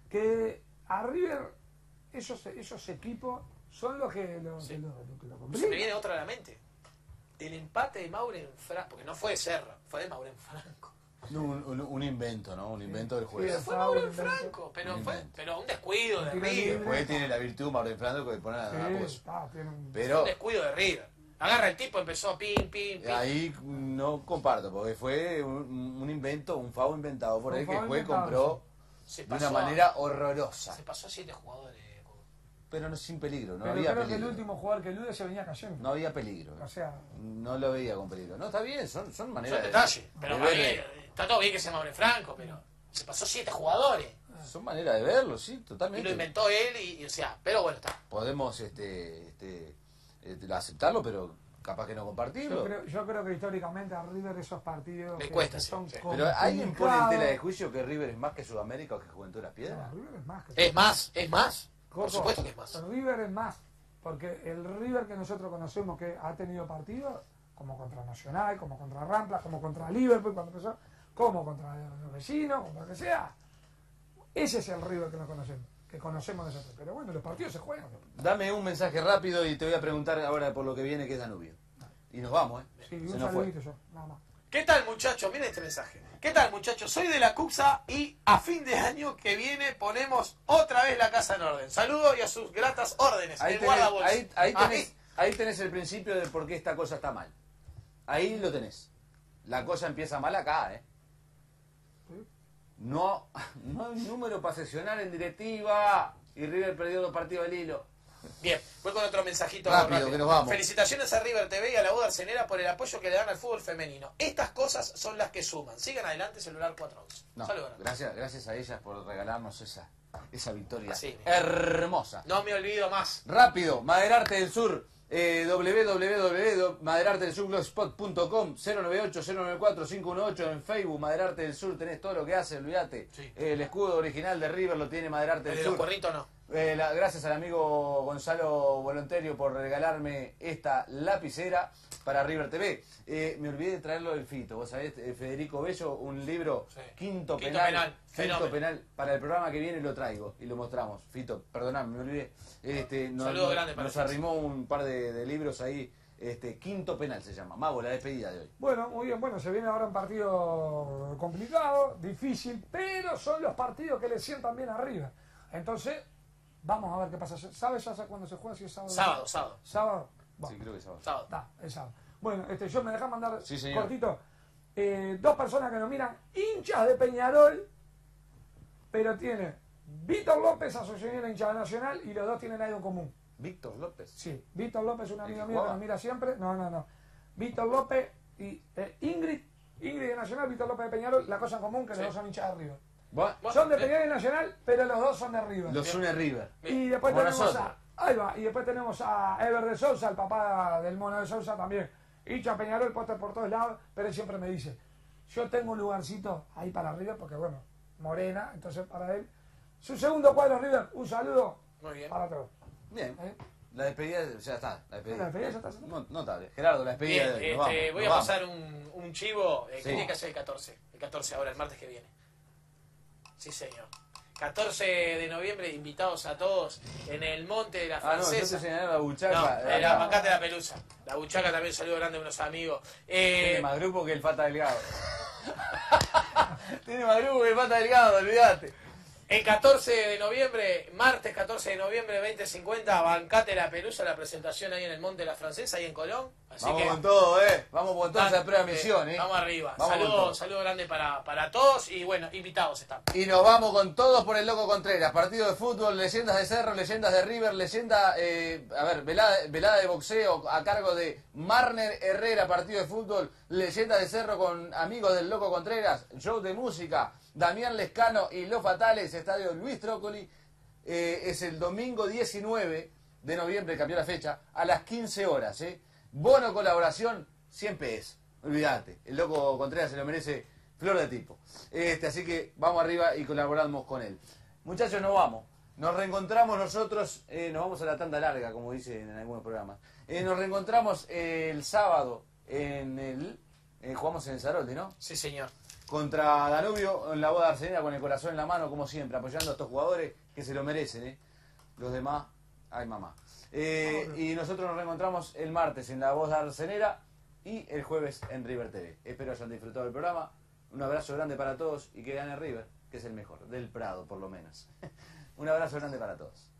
que a River esos equipos son los que lo
Sí.
lo
Se me
complican.
viene otra a la mente. El empate de Mauren Franco, porque no fue de Serra, fue de Mauren Franco.
No, un invento, ¿no? Un invento del
Sí,
juez.
es-
Fue
Estaba
Mauren
un invento.
Franco, pero
Un
fue
invento.
un descuido de
Tiro
River.
libre.
Después tiene la virtud Mauro Franco de poner a
Sí,
pues,
tiene un-
pero
Un descuido de River. Agarra el tipo, empezó pim, pim, pim.
ahí no comparto, porque fue un invento, un favo inventado por
Un
él que el
favo
juez
inventado,
compró
Se
de una
pasó
manera horrorosa.
Se pasó a 7 jugadores.
Pero no sin peligro, no
pero
había
creo que el
peligro.
último jugador que elude se venía cayendo.
No había peligro.
O sea,
No lo veía con peligro. No, está bien, son
Son
maneras
detalles. Pero
de
para mí,
ver.
está todo bien que sea Mauren Franco, pero se pasó 7 jugadores.
Son maneras de verlo, sí,
Y
totalmente.
lo inventó él, o sea, pero bueno, está.
Podemos aceptarlo, pero capaz que no compartirlo.
yo creo que históricamente a River esos partidos
Le
que-
cuesta,
que
sí,
son
sí.
Pero alguien pone en
complicados.
tela de juicio que River es más que Sudamérica o que Juventud de las
No,
Piedras.
River es más que
Es más. Por
Coco,
supuesto que es más.
River es más, porque el River que nosotros conocemos que ha tenido partidos, como contra Nacional, como contra Rampla, como contra Liverpool cuando empezó, como contra los vecinos, como lo que sea, ese es el River que conocemos nosotros. Pero bueno, los partidos se juegan.
Dame un mensaje rápido y te voy a preguntar ahora por lo que viene, que es Danubio. Y nos vamos, ¿eh?
Sí,
Se
un
nos fue.
saludito yo, nada más.
¿Qué tal, muchachos? Miren este mensaje. ¿Qué tal, muchachos? Soy de la CUPSA y a fin de año que viene ponemos otra vez la casa en orden. Saludos y a sus gratas órdenes.
Ahí
el
tenés,
guardabolsa.
ahí tenés el principio de por qué esta cosa está mal. Ahí lo tenés. La cosa empieza mal acá, ¿eh? No hay número para sesionar en directiva. Y River perdió 2 partidos al hilo.
Bien, voy con otro mensajito
Rápido, que nos vamos.
Felicitaciones a River TV y a la voz arcenera por el apoyo que le dan al fútbol femenino. Estas cosas son las que suman. Sigan adelante, celular 411.
No,
Saludos.
gracias a ellas por regalarnos esa victoria
Así mismo.
hermosa.
No me olvido más.
Rápido, Maderarte del Sur, www.maderartedelsurblogspot.com, 098-094-518 en Facebook, Maderarte del Sur, tenés todo lo que hace, olvídate.
Sí.
El escudo original de River lo tiene Maderarte
El
del
de los
Sur.
cuernitos no.
Gracias al amigo Gonzalo Volonterio por regalarme esta lapicera para River TV. Me olvidé de traerlo del Fito, vos sabés, Federico Bello, un libro,
Sí.
Quinto
Quinto
Penal,
Penal, fenómeno.
Penal, para el programa que viene lo traigo y lo mostramos. Fito, perdoname, me olvidé.
Saludo grande para
nos
ustedes.
arrimó un par de libros ahí, Quinto Penal se llama. Mago, la despedida de hoy.
Bueno, muy bien, bueno, se viene ahora un partido complicado, difícil, pero son los partidos que le sientan bien a River. Entonces, vamos a ver qué pasa. ¿Sabes ya cuándo se juega? Si es sábado.
Sábado.
¿Sábado? Bueno,
Sí, creo que sábado.
Sábado.
está, es sábado. Bueno, yo me dejé mandar
Sí, señor.
cortito. 2 personas que nos miran, hinchas de Peñarol, pero tiene Víctor López, asociación de hinchada nacional, y los dos tienen algo en común.
Víctor López.
Sí, Víctor López es un amigo
¿El que
mío que
jugaba?
nos mira siempre. No. Víctor López y Ingrid de Nacional, Víctor López de Peñarol, la cosa en común que los
Sí.
dos son hinchas de River.
Bueno,
Son de Peñarol y Nacional, pero los dos son de River.
los une River.
Y después
Como
tenemos
nosotros.
ahí va, y después tenemos a Ever de Sousa, el papá del Mono de Sousa también. Hincha de Peñarol, póster por todos lados, pero él siempre me dice, yo tengo un lugarcito ahí para River, porque bueno, Morena, entonces para él. Su segundo cuadro River, un saludo
Muy bien.
para todos.
Bien.
¿Eh?
La despedida ya está. La despedida.
La despedida ya está.
Notable. Gerardo, la despedida
Bien,
de hoy. Nos vamos,
voy
nos
a
vamos.
pasar un chivo que
Sí.
tiene que ser el 14. El 14 ahora, el martes que viene. Sí, señor. 14 de noviembre, invitados a todos en el Monte de la
Ah, no, yo
Francesa.
te señalé la buchaca.
No, era Bancate la Pelusa. La buchaca también salió grande de unos amigos.
Tiene más grupo que el Pata Delgado. Tiene más grupo que el Pata Delgado, olvídate.
El 14 de noviembre, martes 14 de noviembre 2050, Bancate la Pelusa, la presentación ahí en el Monte de la Francesa, ahí en Colón. Así
Vamos
que
con todo, Vamos con todo esa prueba misión,
Vamos arriba.
Vamos con todo.
Saludo grande para todos y bueno, invitados están.
Y nos vamos con todos por el Loco Contreras. Partido de fútbol, leyendas de Cerro, leyendas de River, velada de boxeo a cargo de Marner Herrera, partido de fútbol, leyendas de Cerro con amigos del Loco Contreras, show de música, Damián Lescano y Los Fatales, estadio Luis Trócoli. Es el domingo 19 de noviembre, cambió la fecha, a las 15 horas. Bono colaboración, 100 PS. Olvídate, el Loco Contreras se lo merece flor de tipo. Así que vamos arriba y colaboramos con él. Muchachos, nos vamos. Nos reencontramos nosotros, nos vamos a la tanda larga, como dicen en algunos programas. Nos reencontramos el sábado jugamos en el Zaroldi, ¿no?
Sí, señor.
contra Danubio en la boda arcenera con el corazón en la mano, como siempre, apoyando a estos jugadores que se lo merecen. Los demás, ay mamá. Y nosotros nos reencontramos el martes en la voz arcenera y el jueves en River TV. Espero hayan disfrutado del programa. Un abrazo grande para todos y que gane River, que es el mejor, del Prado por lo menos. Un abrazo grande para todos.